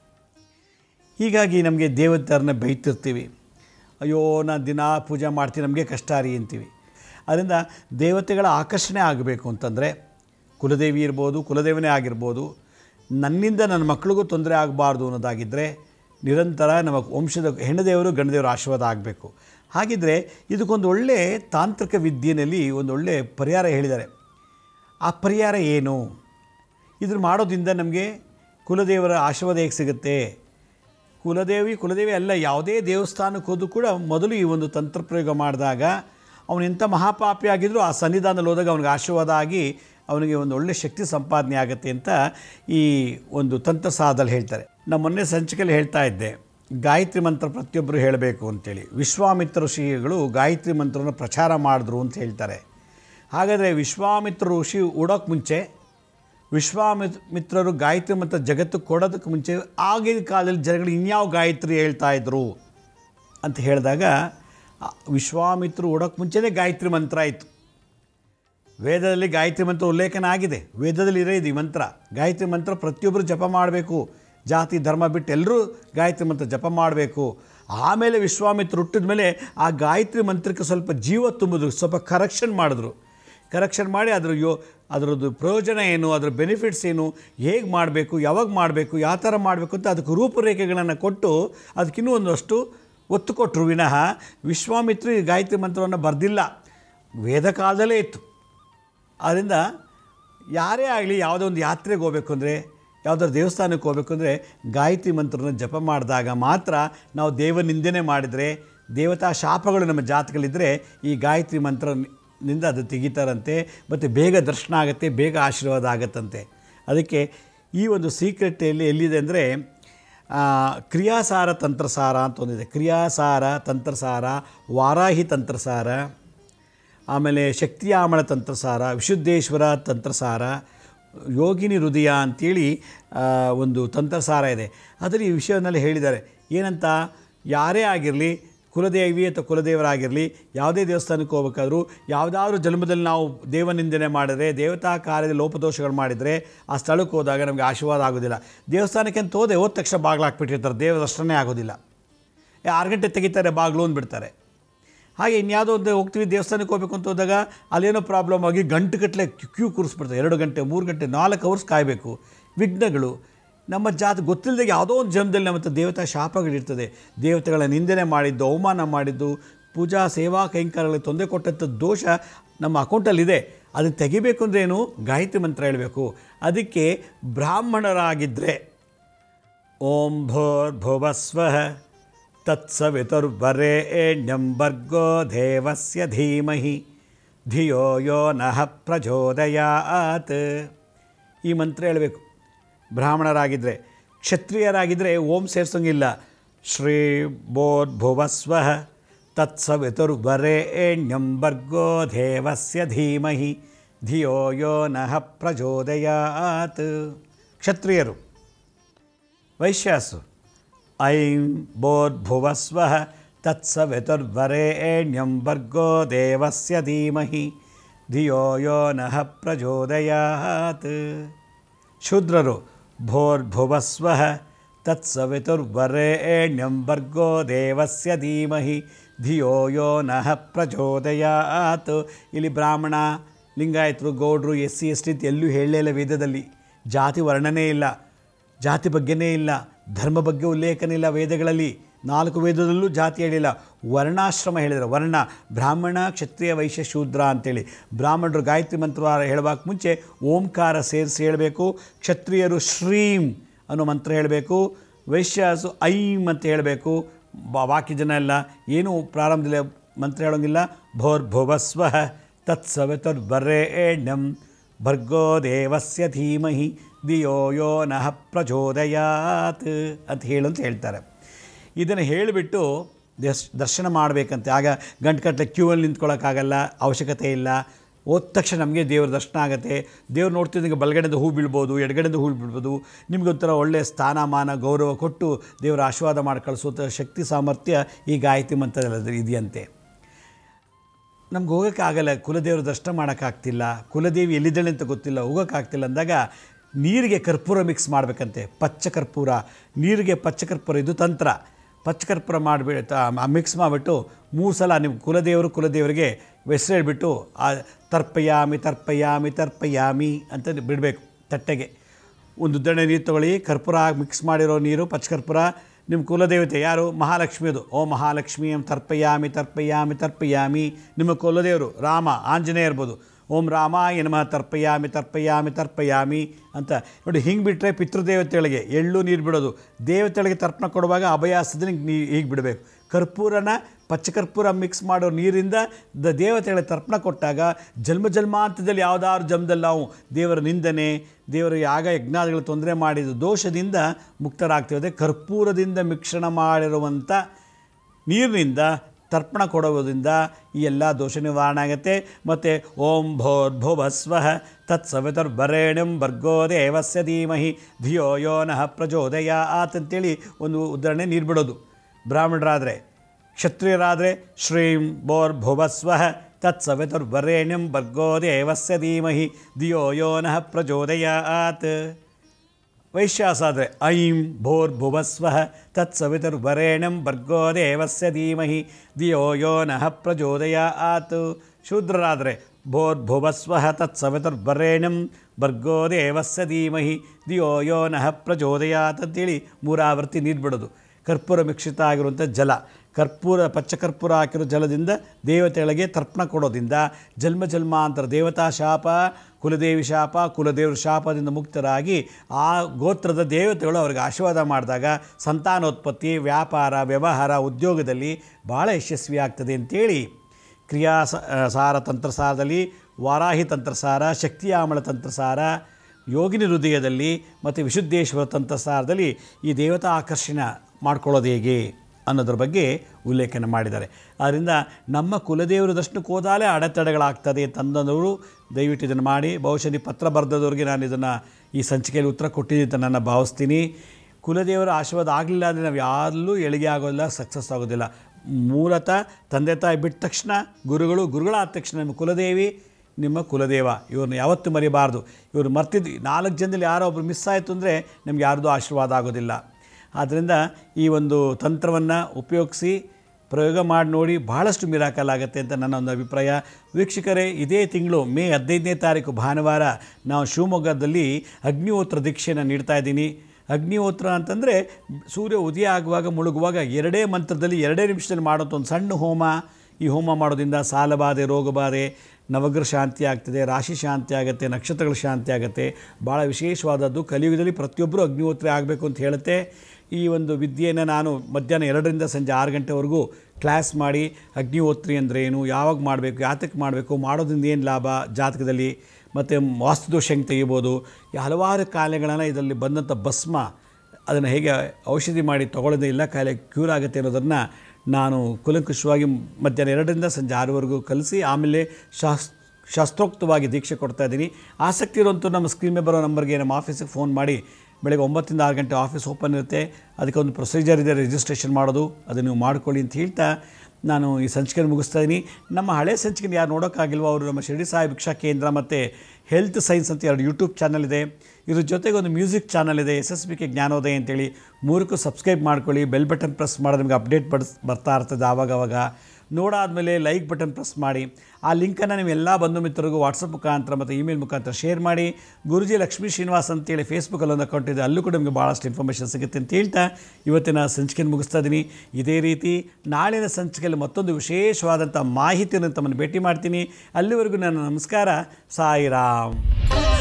ಹೀಗಾಗಿ ನಮಗೆ ದೇವತೆಯರನ್ನ ಬೈತಿರ್ತೀವಿ. ಅಯ್ಯೋ, ನಾನು ದಿನ ಪೂಜೆ ಮಾಡ್ತೀನಿ, ನಮಗೆ ಕಷ್ಟ ರೀ ಅಂತೀವಿ. ಅದರಿಂದ ದೇವತೆಗಳ ಆಕರ್ಷಣೆ ಆಗಬೇಕು ಅಂತಂದರೆ ಕುಲದೇವಿ ಇರ್ಬೋದು, ಕುಲದೇವನೇ ಆಗಿರ್ಬೋದು, ನನ್ನಿಂದ ನನ್ನ ಮಕ್ಕಳಿಗೂ ತೊಂದರೆ ಆಗಬಾರ್ದು ಅನ್ನೋದಾಗಿದ್ದರೆ ನಿರಂತರ ನಮ್ಮ ವಂಶದ ಹೆಣ್ಣುದೇವರು ಗಂಡದೇವರು ಆಶೀರ್ವಾದ ಆಗಬೇಕು. ಹಾಗಿದ್ದರೆ ಇದಕ್ಕೊಂದು ಒಳ್ಳೆ ತಾಂತ್ರಿಕ ವಿದ್ಯೆಯಲ್ಲಿ ಒಂದು ಒಳ್ಳೆ ಪರಿಹಾರ ಹೇಳಿದ್ದಾರೆ. ಆ ಪರಿಹಾರ ಏನು? ಇದ್ರ ಮಾಡೋದ್ರಿಂದ ನಮಗೆ ಕುಲದೇವರ ಆಶೀರ್ವಾದ ಹೇಗೆ ಸಿಗುತ್ತೆ? ಕುಲದೇವಿ ಅಲ್ಲ, ಯಾವುದೇ ದೇವಸ್ಥಾನಕ್ಕೆ ಹೋದರೂ ಕೂಡ ಮೊದಲು ಈ ಒಂದು ತಂತ್ರ ಪ್ರಯೋಗ ಮಾಡಿದಾಗ ಅವನು ಎಂಥ ಮಹಾಪಾಪಿ ಆಗಿದ್ದರೂ ಆ ಸನ್ನಿಧಾನದಲ್ಲಿ ಹೋದಾಗ ಅವನಿಗೆ ಆಶೀರ್ವಾದ ಆಗಿ ಅವನಿಗೆ ಒಂದು ಒಳ್ಳೆಯ ಶಕ್ತಿ ಸಂಪಾದನೆ ಆಗುತ್ತೆ ಅಂತ ಈ ಒಂದು ತಂತ್ರ ಸಾಧಲ್ಲಿ ಹೇಳ್ತಾರೆ. ನಾನು ಮೊನ್ನೆ ಸಂಚಿಕೆಯಲ್ಲಿ ಹೇಳ್ತಾ ಇದ್ದೆ, ಗಾಯತ್ರಿ ಮಂತ್ರ ಪ್ರತಿಯೊಬ್ಬರು ಹೇಳಬೇಕು ಅಂತೇಳಿ. ವಿಶ್ವಾಮಿತ್ರ ಋಷಿಗಳು ಗಾಯತ್ರಿ ಮಂತ್ರವನ್ನು ಪ್ರಚಾರ ಮಾಡಿದ್ರು ಅಂತ ಹೇಳ್ತಾರೆ. ಹಾಗಾದರೆ ವಿಶ್ವಾಮಿತ್ರ ಋಷಿ ಉಡೋಕ್ಕೆ ಮುಂಚೆ, ವಿಶ್ವಾಮಿತ್ರರು ಗಾಯತ್ರಿ ಮಂತ್ರ ಜಗತ್ತಿಗೆ ಕೊಡೋದಕ್ಕೆ ಮುಂಚೆ ಆಗಿನ ಕಾಲದಲ್ಲಿ ಜನಗಳು ಇನ್ಯಾವ ಗಾಯತ್ರಿ ಹೇಳ್ತಾಯಿದ್ರು ಅಂತ ಹೇಳಿದಾಗ, ವಿಶ್ವಾಮಿತ್ರರು ಉಡೋಕ್ಕೆ ಮುಂಚೆನೇ ಗಾಯತ್ರಿ ಮಂತ್ರ ಆಯಿತು. ವೇದದಲ್ಲಿ ಗಾಯತ್ರಿ ಮಂತ್ರ ಉಲ್ಲೇಖನ ಆಗಿದೆ, ವೇದದಲ್ಲಿ ಇರೋದು ಈ ಮಂತ್ರ. ಗಾಯತ್ರಿ ಮಂತ್ರ ಪ್ರತಿಯೊಬ್ಬರು ಜಪ ಮಾಡಬೇಕು, ಜಾತಿ ಧರ್ಮ ಬಿಟ್ಟು ಎಲ್ಲರೂ ಗಾಯತ್ರಿ ಮಂತ್ರ ಜಪ ಮಾಡಬೇಕು. ಆಮೇಲೆ ವಿಶ್ವಾಮಿತ್ರ ಹುಟ್ಟಿದ ಮೇಲೆ ಆ ಗಾಯತ್ರಿ ಮಂತ್ರಕ್ಕೆ ಸ್ವಲ್ಪ ಜೀವ ತುಂಬಿದ್ರು, ಸ್ವಲ್ಪ ಕರೆಕ್ಷನ್ ಮಾಡಿದ್ರು. ಕರೆಕ್ಷನ್ ಮಾಡಿ ಅದರದ್ದು ಪ್ರಯೋಜನ ಏನು, ಅದರ ಬೆನಿಫಿಟ್ಸ್ ಏನು, ಹೇಗೆ ಮಾಡಬೇಕು, ಯಾವಾಗ ಮಾಡಬೇಕು, ಯಾವ ಥರ ಮಾಡಬೇಕು ಅಂತ ಅದಕ್ಕೆ ರೂಪುರೇಖೆಗಳನ್ನು ಕೊಟ್ಟು ಅದಕ್ಕಿನ್ನೂ ಒಂದಷ್ಟು ಒತ್ತು ಕೊಟ್ಟರು ವಿನಃ ವಿಶ್ವಾಮಿತ್ರರು ಈ ಗಾಯತ್ರಿ ಮಂತ್ರವನ್ನು ಬರೆದಿಲ್ಲ, ವೇದ ಕಾಲದಲ್ಲೇ ಇತ್ತು. ಆದ್ದರಿಂದ ಯಾರೇ ಆಗಲಿ ಯಾವುದೋ ಒಂದು ಯಾತ್ರೆಗೆ ಹೋಗಬೇಕು ಅಂದರೆ, ಯಾವುದಾದ್ರು ದೇವಸ್ಥಾನಕ್ಕೆ ಹೋಗಬೇಕು ಅಂದರೆ ಗಾಯತ್ರಿ ಮಂತ್ರನ ಜಪ ಮಾಡಿದಾಗ ಮಾತ್ರ ನಾವು ದೇವನಿಂದನೆ ಮಾಡಿದರೆ, ದೇವತಾ ಶಾಪಗಳು ನಮ್ಮ ಜಾತಕಗಳಿದ್ದರೆ ಈ ಗಾಯತ್ರಿ ಮಂತ್ರನಿಂದ ಅದು ತೆಗಿತಾರಂತೆ ಮತ್ತು ಬೇಗ ದರ್ಶನ ಆಗುತ್ತೆ, ಬೇಗ ಆಶೀರ್ವಾದ ಆಗುತ್ತಂತೆ. ಅದಕ್ಕೆ ಈ ಒಂದು ಸೀಕ್ರೆಟ್ ಎಲ್ಲಿದೆ ಅಂದರೆ ಕ್ರಿಯಾಸಾರ ತಂತ್ರಸಾರ ಅಂತ ಒಂದಿದೆ. ಕ್ರಿಯಾಸಾರ ತಂತ್ರಸಾರ, ವಾರಾಹಿ ತಂತ್ರಸಾರ, ಆಮೇಲೆ ಶಕ್ತಿಯಾಮಳ ತಂತ್ರಸಾರ, ವಿಶುದ್ಧೇಶ್ವರ ತಂತ್ರಸಾರ, ಯೋಗಿನಿ ಹೃದಯ ಅಂಥೇಳಿ ಒಂದು ತಂತ್ರಸಾರ ಇದೆ. ಅದರಲ್ಲಿ ಈ ವಿಷಯದಲ್ಲಿ ಹೇಳಿದ್ದಾರೆ ಏನಂತ, ಯಾರೇ ಆಗಿರಲಿ, ಕುಲದೇವಿ ಅಥವಾ ಕುಲದೇವರಾಗಿರಲಿ, ಯಾವುದೇ ದೇವಸ್ಥಾನಕ್ಕೆ ಹೋಗ್ಬೇಕಾದ್ರೂ ಯಾವುದಾದ್ರೂ ಜನ್ಮದಲ್ಲಿ ನಾವು ದೇವನಿಂದನೆ ಮಾಡಿದರೆ, ದೇವತಾ ಕಾರ್ಯದ ಲೋಪದೋಷಗಳು ಮಾಡಿದರೆ ಆ ಸ್ಥಳಕ್ಕೆ ಹೋದಾಗ ನಮಗೆ ಆಶೀರ್ವಾದ ಆಗೋದಿಲ್ಲ. ದೇವಸ್ಥಾನಕ್ಕೆ ಅಂತ ಹೋದ ತಕ್ಷಣ ಬಾಗಿಲು ಹಾಕ್ಬಿಟ್ಟಿರ್ತಾರೆ, ದೇವ ದರ್ಶನನೇ ಆಗೋದಿಲ್ಲ. 6 ಗಂಟೆ ತೆಗಿತಾರೆ, ಬಾಗಿಲು ಅಂದ್ಬಿಡ್ತಾರೆ. ಹಾಗೆ ಇನ್ಯಾವುದೋ ಒಂದು ಹೋಗ್ತೀವಿ ದೇವಸ್ಥಾನಕ್ಕೆ ಹೋಗ್ಬೇಕು ಅಂತ ಹೋದಾಗ ಅಲ್ಲೇನೋ ಪ್ರಾಬ್ಲಮ್ ಆಗಿ ಗಂಟೆಗಟ್ಟಲೆ ಕ್ಯೂ ಕೂರಿಸ್ಬಿಡ್ತಾರೆ. 2 ಗಂಟೆ 3 ಗಂಟೆ 4 ಅವರ್ಸ್ ಕಾಯಬೇಕು. ವಿಘ್ನಗಳು ನಮ್ಮ ಗೊತ್ತಿಲ್ಲದೆ ಯಾವುದೋ ಒಂದು ಜನ್ಮದಲ್ಲಿ ನಮ್ಮ ದೇವತಾ ಶಾಪಗಳಿರ್ತದೆ. ದೇವತೆಗಳ ನಿಂದನೆ ಮಾಡಿದ್ದು, ಅವಮಾನ ಮಾಡಿದ್ದು, ಪೂಜಾ ಸೇವಾ ಕೈಂಕರ್ಯಗಳಿಗೆ ತೊಂದರೆ ಕೊಟ್ಟಂಥ ದೋಷ ನಮ್ಮ ಅಕೌಂಟಲ್ಲಿದೆ. ಅದನ್ನು ತೆಗಿಬೇಕು ಅಂದರೆ ಏನು, ಗಾಯತ್ರಿ ಮಂತ್ರ ಹೇಳಬೇಕು. ಅದಕ್ಕೆ ಬ್ರಾಹ್ಮಣರಾಗಿದ್ದರೆ ಓಂ ಭೂರ್ಭುವಸ್ವಃ ತತ್ಸವಿತುರ್ವರೆಣ್ಯಂ ಭರ್ಗೋ ದೇವಸ್ಯ ಧೀಮಹಿ ಧಿಯೋ ಯೋ ನಃ ಪ್ರಚೋದಯಾತ್. ಈ ಮಂತ್ರ ಹೇಳಬೇಕು ಬ್ರಾಹ್ಮಣರಾಗಿದ್ದರೆ. ಕ್ಷತ್ರಿಯರಾಗಿದ್ದರೆ ಓಂ ಸೇರಿಸೋಂಗಿಲ್ಲ. ಶ್ರೀ ಭೂರ್ಭುವಸ್ವಃ ತತ್ಸವಿತುರ್ವರೆಣ್ಯಂ ಭರ್ಗೋ ದೇವಸ್ಯ ಧೀಮಹಿ ಧಿಯೋ ಯೋ ನಃ ಪ್ರಚೋದಯಾತ್. ಕ್ಷತ್ರಿಯರು. ವೈಶ್ಯಾಸು ಐಂ ಭೂರ್ಭುವಸ್ವಃ ತತ್ಸವಿತುರ್ವರೆಣ್ಯಂ ಭರ್ಗೋ ದೇವಸ್ಯ ಧೀಮಹಿ ಧಿಯೋ ಯೋ ನಃ ಪ್ರಚೋದಯಾತ್. ಶೂದ್ರರು ಭೂರ್ಭುವಸ್ವಃ ತತ್ಸವಿತುರ್ವರೆಣ್ಯಂ ಭರ್ಗೋ ದೇವಸ್ಯ ಧೀಮಹಿ ಧಿಯೋ ಯೋ ನಃ ಪ್ರಚೋದಯಾತ್. ಇಲ್ಲಿ ಬ್ರಾಹ್ಮಣ, ಲಿಂಗಾಯತರು, ಗೌಡ್ರು, SC ST ಎಲ್ಲೂ ಹೇಳಲೇ ಇಲ್ಲ. ವೇದದಲ್ಲಿ ಜಾತಿ ವರ್ಣನೆ ಇಲ್ಲ, ಜಾತಿ ಬಗ್ಗೆನೇ ಇಲ್ಲ, ಧರ್ಮ ಬಗ್ಗೆ ಉಲ್ಲೇಖನ ಇಲ್ಲ. ವೇದಗಳಲ್ಲಿ 4 ವೇದದಲ್ಲೂ ಜಾತಿ ಹೇಳಿಲ್ಲ, ವರ್ಣಾಶ್ರಮ ಹೇಳಿದರು. ವರ್ಣ ಬ್ರಾಹ್ಮಣ, ಕ್ಷತ್ರಿಯ, ವೈಶ್ಯ, ಶೂದ್ರ ಅಂತೇಳಿ. ಬ್ರಾಹ್ಮಣರು ಗಾಯತ್ರಿ ಮಂತ್ರ ಹೇಳುವಾಗ ಮುಂಚೆ ಓಂಕಾರ ಸೇರಿಸಿ ಹೇಳಬೇಕು. ಕ್ಷತ್ರಿಯರು ಶ್ರೀಂ ಅನ್ನೋ ಮಂತ್ರ ಹೇಳಬೇಕು. ವೈಶ್ಯಾಸು ಐಂ ಅಂತ ಹೇಳಬೇಕು. ಬಾಕಿ ಜನ ಎಲ್ಲ ಏನೂ ಪ್ರಾರಂಭದಲ್ಲಿ ಮಂತ್ರ ಹೇಳೋಂಗಿಲ್ಲ. ಭೂರ್ಭುವಸ್ವಃ ತತ್ಸವಿತುರ್ವರೆಣ್ಯಂ ಭರ್ಗೋ ದೇವಸ್ಯ ಧೀಮಹಿ ಧಿಯೋ ಯೋ ನಃ ಪ್ರಚೋದಯಾತ್ ಅಂತ ಹೇಳಂತ ಹೇಳ್ತಾರೆ. ಇದನ್ನು ಹೇಳಿಬಿಟ್ಟು ದರ್ಶನ ಮಾಡಬೇಕಂತೆ. ಆಗ ಗಂಟುಗಟ್ಟಲೆ ಕ್ಯೂವಲ್ಲಿ ನಿಂತ್ಕೊಳ್ಳೋಕ್ಕಾಗಲ್ಲ, ಅವಶ್ಯಕತೆ ಇಲ್ಲ. ಹೋದ ತಕ್ಷಣ ನಮಗೆ ದೇವ್ರ ದರ್ಶನ ಆಗುತ್ತೆ. ದೇವ್ರು ನೋಡ್ತಿದ್ದಂಗೆ ಬಲಗಡೆಯಿಂದ ಹೂ ಬೀಳ್ಬೋದು, ಎಡಗಡೆಯಿಂದ ಹೂ ಬೀಳ್ಬೋದು. ನಿಮಗೊಂಥರ ಒಳ್ಳೆಯ ಸ್ಥಾನಮಾನ ಗೌರವ ಕೊಟ್ಟು ದೇವರ ಆಶೀರ್ವಾದ ಮಾಡಿ ಕಳಿಸೋ ಶಕ್ತಿ ಸಾಮರ್ಥ್ಯ ಈ ಗಾಯತ್ರಿ ಮಂತ್ರದಲ್ಲಿ ಇದೆಯಂತೆ. ನಮ್ಗೆ ಹೋಗೋಕ್ಕಾಗಲ್ಲ, ಕುಲದೇವ್ರ ದರ್ಶನ ಮಾಡೋಕ್ಕಾಗ್ತಿಲ್ಲ, ಕುಲದೇವಿ ಎಲ್ಲಿದ್ದಾಳೆ ಅಂತ ಗೊತ್ತಿಲ್ಲ, ಹೋಗೋಕ್ಕಾಗ್ತಿಲ್ಲ ಅಂದಾಗ ನೀರಿಗೆ ಕರ್ಪೂರ ಮಿಕ್ಸ್ ಮಾಡಬೇಕಂತೆ. ಪಚ್ಚಕರ್ಪೂರ, ನೀರಿಗೆ ಪಚ್ಚಕರ್ಪೂರ, ಇದು ತಂತ್ರ. ಪಚ್ಚಕರ್ಪೂರ ಮಾಡಿಬಿಟ್ಟು ಮಿಕ್ಸ್ ಮಾಡಿಬಿಟ್ಟು 3 ಸಲ ನಿಮ್ಮ ಕುಲದೇವರಿಗೆ ಹೆಸರು ಹೇಳ್ಬಿಟ್ಟು ತರ್ಪಯಾಮಿ ತರ್ಪಯಾಮಿ ತರ್ಪಯಾಮಿ ಅಂತ ಬಿಡಬೇಕು. ತಟ್ಟೆಗೆ ಒಂದು ಉದ್ದಣೆ ನೀರು ತೊಗೊಳ್ಳಿ, ಕರ್ಪೂರ ಮಿಕ್ಸ್ ಮಾಡಿರೋ ನೀರು, ಪಚ್ಚಕರ್ಪೂರ. ನಿಮ್ಮ ಕುಲದೇವತೆ ಯಾರು? ಮಹಾಲಕ್ಷ್ಮಿಯದು. ಓ ಮಹಾಲಕ್ಷ್ಮಿ ತರ್ಪಯಾಮಿ ತರ್ಪಯಾಮಿ ತರ್ಪಯಾಮಿ. ನಿಮ್ಮ ಕುಲದೇವರು ರಾಮ, ಆಂಜನೇಯ ಇರ್ಬೋದು. ಓಂ ರಾಮಾಯ ನಮಃ ತರ್ಪಯಾಮಿ ತರ್ಪಯಾಮಿ ತರ್ಪಯಾಮಿ ಅಂತ ನೋಡಿ. ಹಿಂಗೆ ಬಿಟ್ಟರೆ ಪಿತೃದೇವತೆಗಳಿಗೆ ಎಳ್ಳು ನೀರು ಬಿಡೋದು. ದೇವತೆಗಳಿಗೆ ತರ್ಪಣ ಕೊಡುವಾಗ ಅಭಯಾಸದಲ್ಲಿ ಹೀಗೆ ಬಿಡಬೇಕು. ಕರ್ಪೂರನ ಪಚ್ಚಕರ್ಪೂರ ಮಿಕ್ಸ್ ಮಾಡೋ ನೀರಿಂದ ದೇವತೆಗಳಿಗೆ ತರ್ಪಣ ಕೊಟ್ಟಾಗ ಜನ್ಮಾಂತದಲ್ಲಿ ಯಾವುದಾದ್ರು ಜನ್ಮದಲ್ಲಿ ನಾವು ದೇವರ ನಿಂದನೆ, ದೇವರ ಯಾಗ ಯಜ್ಞಾದಿಗಳ ತೊಂದರೆ ಮಾಡಿದ ದೋಷದಿಂದ ಮುಕ್ತರಾಗ್ತೇವೆ. ಕರ್ಪೂರದಿಂದ ಮಿಶ್ರಣ ಮಾಡಿರುವಂಥ ನೀರಿನಿಂದ ತರ್ಪಣ ಕೊಡುವುದರಿಂದ ಈ ಎಲ್ಲ ದೋಷ ನಿವಾರಣೆ ಆಗುತ್ತೆ. ಮತ್ತು ಓಂ ಭೂರ್ಭುವಸ್ವಃ ತತ್ಸವಿತುರ್ವರೆಣ್ಯಂ ಭರ್ಗೋ ದೇವಸ್ಯ ಧೀಮಹಿ ಧಿಯೋ ಯೋ ನಃ ಪ್ರಚೋದಯಾತ್ ಅಂತೇಳಿ ಒಂದು ಉದಾಹರಣೆ ನೀರು ಬಿಡೋದು ಬ್ರಾಹ್ಮಣರಾದರೆ. ಕ್ಷತ್ರಿಯರಾದರೆ ಶ್ರೀಂ ಭೂರ್ಭುವಸ್ವಃ ತತ್ಸವಿತುರ್ವರೆಣ್ಯಂ ಭರ್ಗೋ ದೇವಸ್ಯ ಧೀಮಹಿ ಧಿಯೋ ಯೋ ನಃ ಪ್ರಚೋದಯಾತ್. ವೈಶ್ಯಾಸಾದರೆ ಐಂ ಭೂರ್ಭುವಸ್ವಃ ತತ್ಸವಿತುರ್ವರೆಣ್ಯಂ ಭರ್ಗೋ ದೇವಸ್ಯ ಧೀಮಹಿ ಧಿಯೋ ಯೋ ನಃ ಪ್ರಚೋದಯಾತ್. ಶೂದ್ರರಾದರೆ ಭೂರ್ಭುವಸ್ವಃ ತತ್ಸವಿತುರ್ವರೆಣ್ಯಂ ಭರ್ಗೋ ದೇವಸ್ಯ ಧೀಮಹಿ ಧಿಯೋ ಯೋ ನಃ ಪ್ರಚೋದಯಾತ್ ಅಂತೇಳಿ 3 ಆವರ್ತಿ ನೀರು ಬಿಡೋದು. ಕರ್ಪೂರ ಮಿಶ್ರಿತ ಆಗಿರುವಂಥ ಜಲ, ಪಚ್ಚಕರ್ಪೂರ ಹಾಕಿರೋ ಜಲದಿಂದ ದೇವತೆಗಳಿಗೆ ತರ್ಪಣ ಕೊಡೋದ್ರಿಂದ ಜನ್ಮ ಜನ್ಮಾಂತರ ದೇವತಾ ಶಾಪ, ಕುಲದೇವಿ ಶಾಪ, ಕುಲದೇವ್ರ ಶಾಪದಿಂದ ಮುಕ್ತರಾಗಿ ಆ ಗೋತ್ರದ ದೇವತೆಗಳು ಅವರಿಗೆ ಆಶೀರ್ವಾದ ಮಾಡಿದಾಗ ಸಂತಾನೋತ್ಪತ್ತಿ, ವ್ಯಾಪಾರ, ವ್ಯವಹಾರ, ಉದ್ಯೋಗದಲ್ಲಿ ಭಾಳ ಯಶಸ್ವಿಯಾಗ್ತದೆ ಅಂತೇಳಿ ಸಾರ ತಂತ್ರಸಾರದಲ್ಲಿ, ವಾರಾಹಿ ತಂತ್ರಸಾರ, ಶಕ್ತಿಯಾಮಳ ತಂತ್ರಸಾರ, ಯೋಗಿನಿ ಹೃದಯದಲ್ಲಿ ಮತ್ತು ವಿಶುದ್ಧೇಶ್ವರ ತಂತ್ರಸಾರದಲ್ಲಿ ಈ ದೇವತಾ ಆಕರ್ಷಣೆ ಮಾಡ್ಕೊಳ್ಳೋದು ಹೇಗೆ ಅನ್ನೋದ್ರ ಬಗ್ಗೆ ಉಲ್ಲೇಖನ ಮಾಡಿದ್ದಾರೆ. ಆದ್ದರಿಂದ ನಮ್ಮ ಕುಲದೇವರ ದರ್ಶನಕ್ಕೆ ಹೋದಾಲೇ ಅಡೆತಡೆಗಳಾಗ್ತದೆ ತಂದವರು ದಯವಿಟ್ಟು ಇದನ್ನು ಮಾಡಿ. ಬಹುಶಃ ಈ ಪತ್ರ ಬರೆದವ್ರಿಗೆ ನಾನು ಇದನ್ನು ಈ ಸಂಚಿಕೆಯಲ್ಲಿ ಉತ್ತರ ಕೊಟ್ಟಿದ್ದೀನಿ ಅಂತ ನಾನು ಭಾವಿಸ್ತೀನಿ. ಕುಲದೇವರ ಆಶೀರ್ವಾದ ಆಗಲಿಲ್ಲ ಅಂದರೆ ನಾವು ಯಾರಲ್ಲೂ ಏಳಿಗೆ ಆಗೋದಿಲ್ಲ, ಸಕ್ಸಸ್ ಆಗೋದಿಲ್ಲ. ಮೂಲತಃ ತಂದೆ ತಾಯಿ ಬಿಟ್ಟ ತಕ್ಷಣ ಗುರುಗಳಾದ ತಕ್ಷಣ ನಿಮ್ಮ ಕುಲದೇವಿ, ನಿಮ್ಮ ಕುಲದೇವ, ಇವ್ರನ್ನ ಯಾವತ್ತೂ ಮರಿಬಾರ್ದು. ಇವರು ಮರ್ತಿದ್ದು 4 ಜನದಲ್ಲಿ ಯಾರೋ ಒಬ್ಬರು ಮಿಸ್ ಆಯಿತು ಅಂದರೆ ನಮ್ಗೆ ಯಾರ್ದು ಆಶೀರ್ವಾದ ಆಗೋದಿಲ್ಲ. ಆದ್ದರಿಂದ ಈ ಒಂದು ತಂತ್ರವನ್ನು ಉಪಯೋಗಿಸಿ ಪ್ರಯೋಗ ಮಾಡಿ ನೋಡಿ, ಬಹಳಷ್ಟು ಮಿರಾಕಲ್ ಆಗುತ್ತೆ ಅಂತ ನನ್ನ ಒಂದು ಅಭಿಪ್ರಾಯ. ವೀಕ್ಷಕರೇ, ಇದೇ ತಿಂಗಳು ಮೇ 15ನೇ ತಾರೀಕು ಭಾನುವಾರ ನಾವು ಶಿವಮೊಗ್ಗದಲ್ಲಿ ಅಗ್ನಿಹೋತ್ರ ದೀಕ್ಷೆಯನ್ನು ನೀಡ್ತಾ ಇದ್ದೀನಿ. ಅಗ್ನಿಹೋತ್ರ ಅಂತಂದರೆ ಸೂರ್ಯ ಉದಯ ಆಗುವಾಗ ಮುಳುಗುವಾಗ 2 ಮಂತ್ರದಲ್ಲಿ 2 ನಿಮಿಷದಲ್ಲಿ ಮಾಡೋಂಥ ಒಂದು ಸಣ್ಣ ಹೋಮ. ಈ ಹೋಮ ಮಾಡೋದ್ರಿಂದ ಸಾಲಬಾಧೆ, ರೋಗಬಾಧೆ, ನವಗ್ರಹ ಶಾಂತಿ ಆಗ್ತದೆ, ರಾಶಿ ಶಾಂತಿ ಆಗುತ್ತೆ, ನಕ್ಷತ್ರಗಳ ಶಾಂತಿ ಆಗುತ್ತೆ. ಭಾಳ ವಿಶೇಷವಾದದ್ದು. ಕಲಿಯುಗದಲ್ಲಿ ಪ್ರತಿಯೊಬ್ಬರು ಅಗ್ನಿಹೋತ್ರಿ ಆಗಬೇಕು ಅಂತ ಹೇಳುತ್ತೆ. ಈ ಒಂದು ವಿದ್ಯೆಯನ್ನು ನಾನು ಮಧ್ಯಾಹ್ನ 2ರಿಂದ ಸಂಜೆ 6 ಗಂಟೆವರೆಗೂ ಕ್ಲಾಸ್ ಮಾಡಿ ಅಗ್ನಿಹೋತ್ರಿ ಅಂದರೆ ಏನು, ಯಾವಾಗ ಮಾಡಬೇಕು, ಯಾತಕ್ಕೆ ಮಾಡಬೇಕು, ಮಾಡೋದ್ರಿಂದ ಏನು ಲಾಭ ಜಾತಕದಲ್ಲಿ, ಮತ್ತು ವಾಸ್ತುದೋಷ ಹೆಂಗೆ ತೆಗಿಬೋದು, ಹಲವಾರು ಕಾಯಿಲೆಗಳನ್ನು ಇದರಲ್ಲಿ ಬಂದಂಥ ಭಸ್ಮ ಅದನ್ನು ಹೇಗೆ ಔಷಧಿ ಮಾಡಿ ತೊಗೊಳ್ಳೋದೇ ಇಲ್ಲ ಕಾಯಿಲೆ ಕ್ಯೂರ್ ಆಗುತ್ತೆ ಅನ್ನೋದನ್ನು ನಾನು ಕೂಲಂಕುಷವಾಗಿ ಮಧ್ಯಾಹ್ನ 2ರಿಂದ ಸಂಜೆ 6ವರೆಗೂ ಕಲಿಸಿ ಆಮೇಲೆ ಶಾಸ್ತ್ರೋಕ್ತವಾಗಿ ದೀಕ್ಷೆ ಕೊಡ್ತಾಯಿದ್ದೀನಿ. ಆಸಕ್ತಿ ಇರುವಂಥ ನಮ್ಮ ಸ್ಕ್ರೀನ್ ಮೇಲೆ ಬರೋ ನಂಬರ್ಗೆ ನಮ್ಮ ಆಫೀಸಿಗೆ ಫೋನ್ ಮಾಡಿ. ಬೆಳಗ್ಗೆ 9ರಿಂದ 6 ಗಂಟೆ ಆಫೀಸ್ ಓಪನ್ ಇರುತ್ತೆ. ಅದಕ್ಕೆ ಒಂದು ಪ್ರೊಸೀಜರ್ ಇದೆ, ರಿಜಿಸ್ಟ್ರೇಷನ್ ಮಾಡೋದು. ಅದನ್ನು ನೀವು ಮಾಡ್ಕೊಳ್ಳಿ ಅಂತ ಹೇಳ್ತಾ ನಾನು ಈ ಸಂಚಿಕೆಯನ್ನು ಮುಗಿಸ್ತಾ ಇದ್ದೀನಿ. ನಮ್ಮ ಹಳೆ ಸಂಚಿಕೆನ ಯಾರು ನೋಡೋಕ್ಕಾಗಿಲ್ವೋ ಅವರು ನಮ್ಮ ಶಿರಡಿ ಸಾಯಿ ಭಿಕ್ಷಾ ಕೇಂದ್ರ ಮತ್ತು ಹೆಲ್ತ್ ಸೈನ್ಸ್ ಅಂತ 2 ಯೂಟ್ಯೂಬ್ ಚಾನಲ್ ಇದೆ. ಇದ್ರ ಜೊತೆಗೆ ಒಂದು ಮ್ಯೂಸಿಕ್ ಚಾನಲ್ ಇದೆ, SSBK ಜ್ಞಾನೋದಯ ಅಂತೇಳಿ. 3ಕ್ಕೂ ಸಬ್ಸ್ಕ್ರೈಬ್ ಮಾಡ್ಕೊಳ್ಳಿ. ಬೆಲ್ ಬಟನ್ ಪ್ರೆಸ್ ಮಾಡೋದು ನಿಮಗೆ ಅಪ್ಡೇಟ್ ಬರ್ತಾ ಇರ್ತದೆ ಆವಾಗವಾಗ. ನೋಡಾದಮೇಲೆ ಲೈಕ್ ಬಟನ್ ಪ್ರೆಸ್ ಮಾಡಿ. ಆ ಲಿಂಕನ್ನು ನೀವು ಎಲ್ಲ ಬಂಧು ಮಿತ್ರರಿಗೂ ವಾಟ್ಸಪ್ ಮುಖಾಂತರ ಮತ್ತು ಇಮೇಲ್ ಮುಖಾಂತರ ಶೇರ್ ಮಾಡಿ. ಗುರುಜಿ ಲಕ್ಷ್ಮೀ ಶ್ರೀನಿವಾಸ್ ಅಂತೇಳಿ ಫೇಸ್ಬುಕ್ಕಲ್ಲಿ ಒಂದು ಅಕೌಂಟ್ ಇದೆ, ಅಲ್ಲೂ ಕೂಡ ನಿಮಗೆ ಭಾಳಷ್ಟು ಇನ್ಫಾರ್ಮೇಷನ್ ಸಿಗುತ್ತೆ ಅಂತ ಹೇಳ್ತಾ ಇವತ್ತಿನ ಸಂಚಿಕೆಯನ್ನು ಮುಗಿಸ್ತಾ ಇದ್ದೀನಿ. ಇದೇ ರೀತಿ ನಾಳಿನ ಸಂಚಿಕೆಯಲ್ಲಿ ಮತ್ತೊಂದು ವಿಶೇಷವಾದಂಥ ಮಾಹಿತಿಯನ್ನು ತಮ್ಮನ್ನು ಭೇಟಿ ಮಾಡ್ತೀನಿ. ಅಲ್ಲಿವರೆಗೂ ನನ್ನ ನಮಸ್ಕಾರ. ಸಾಯಿರಾಮ್.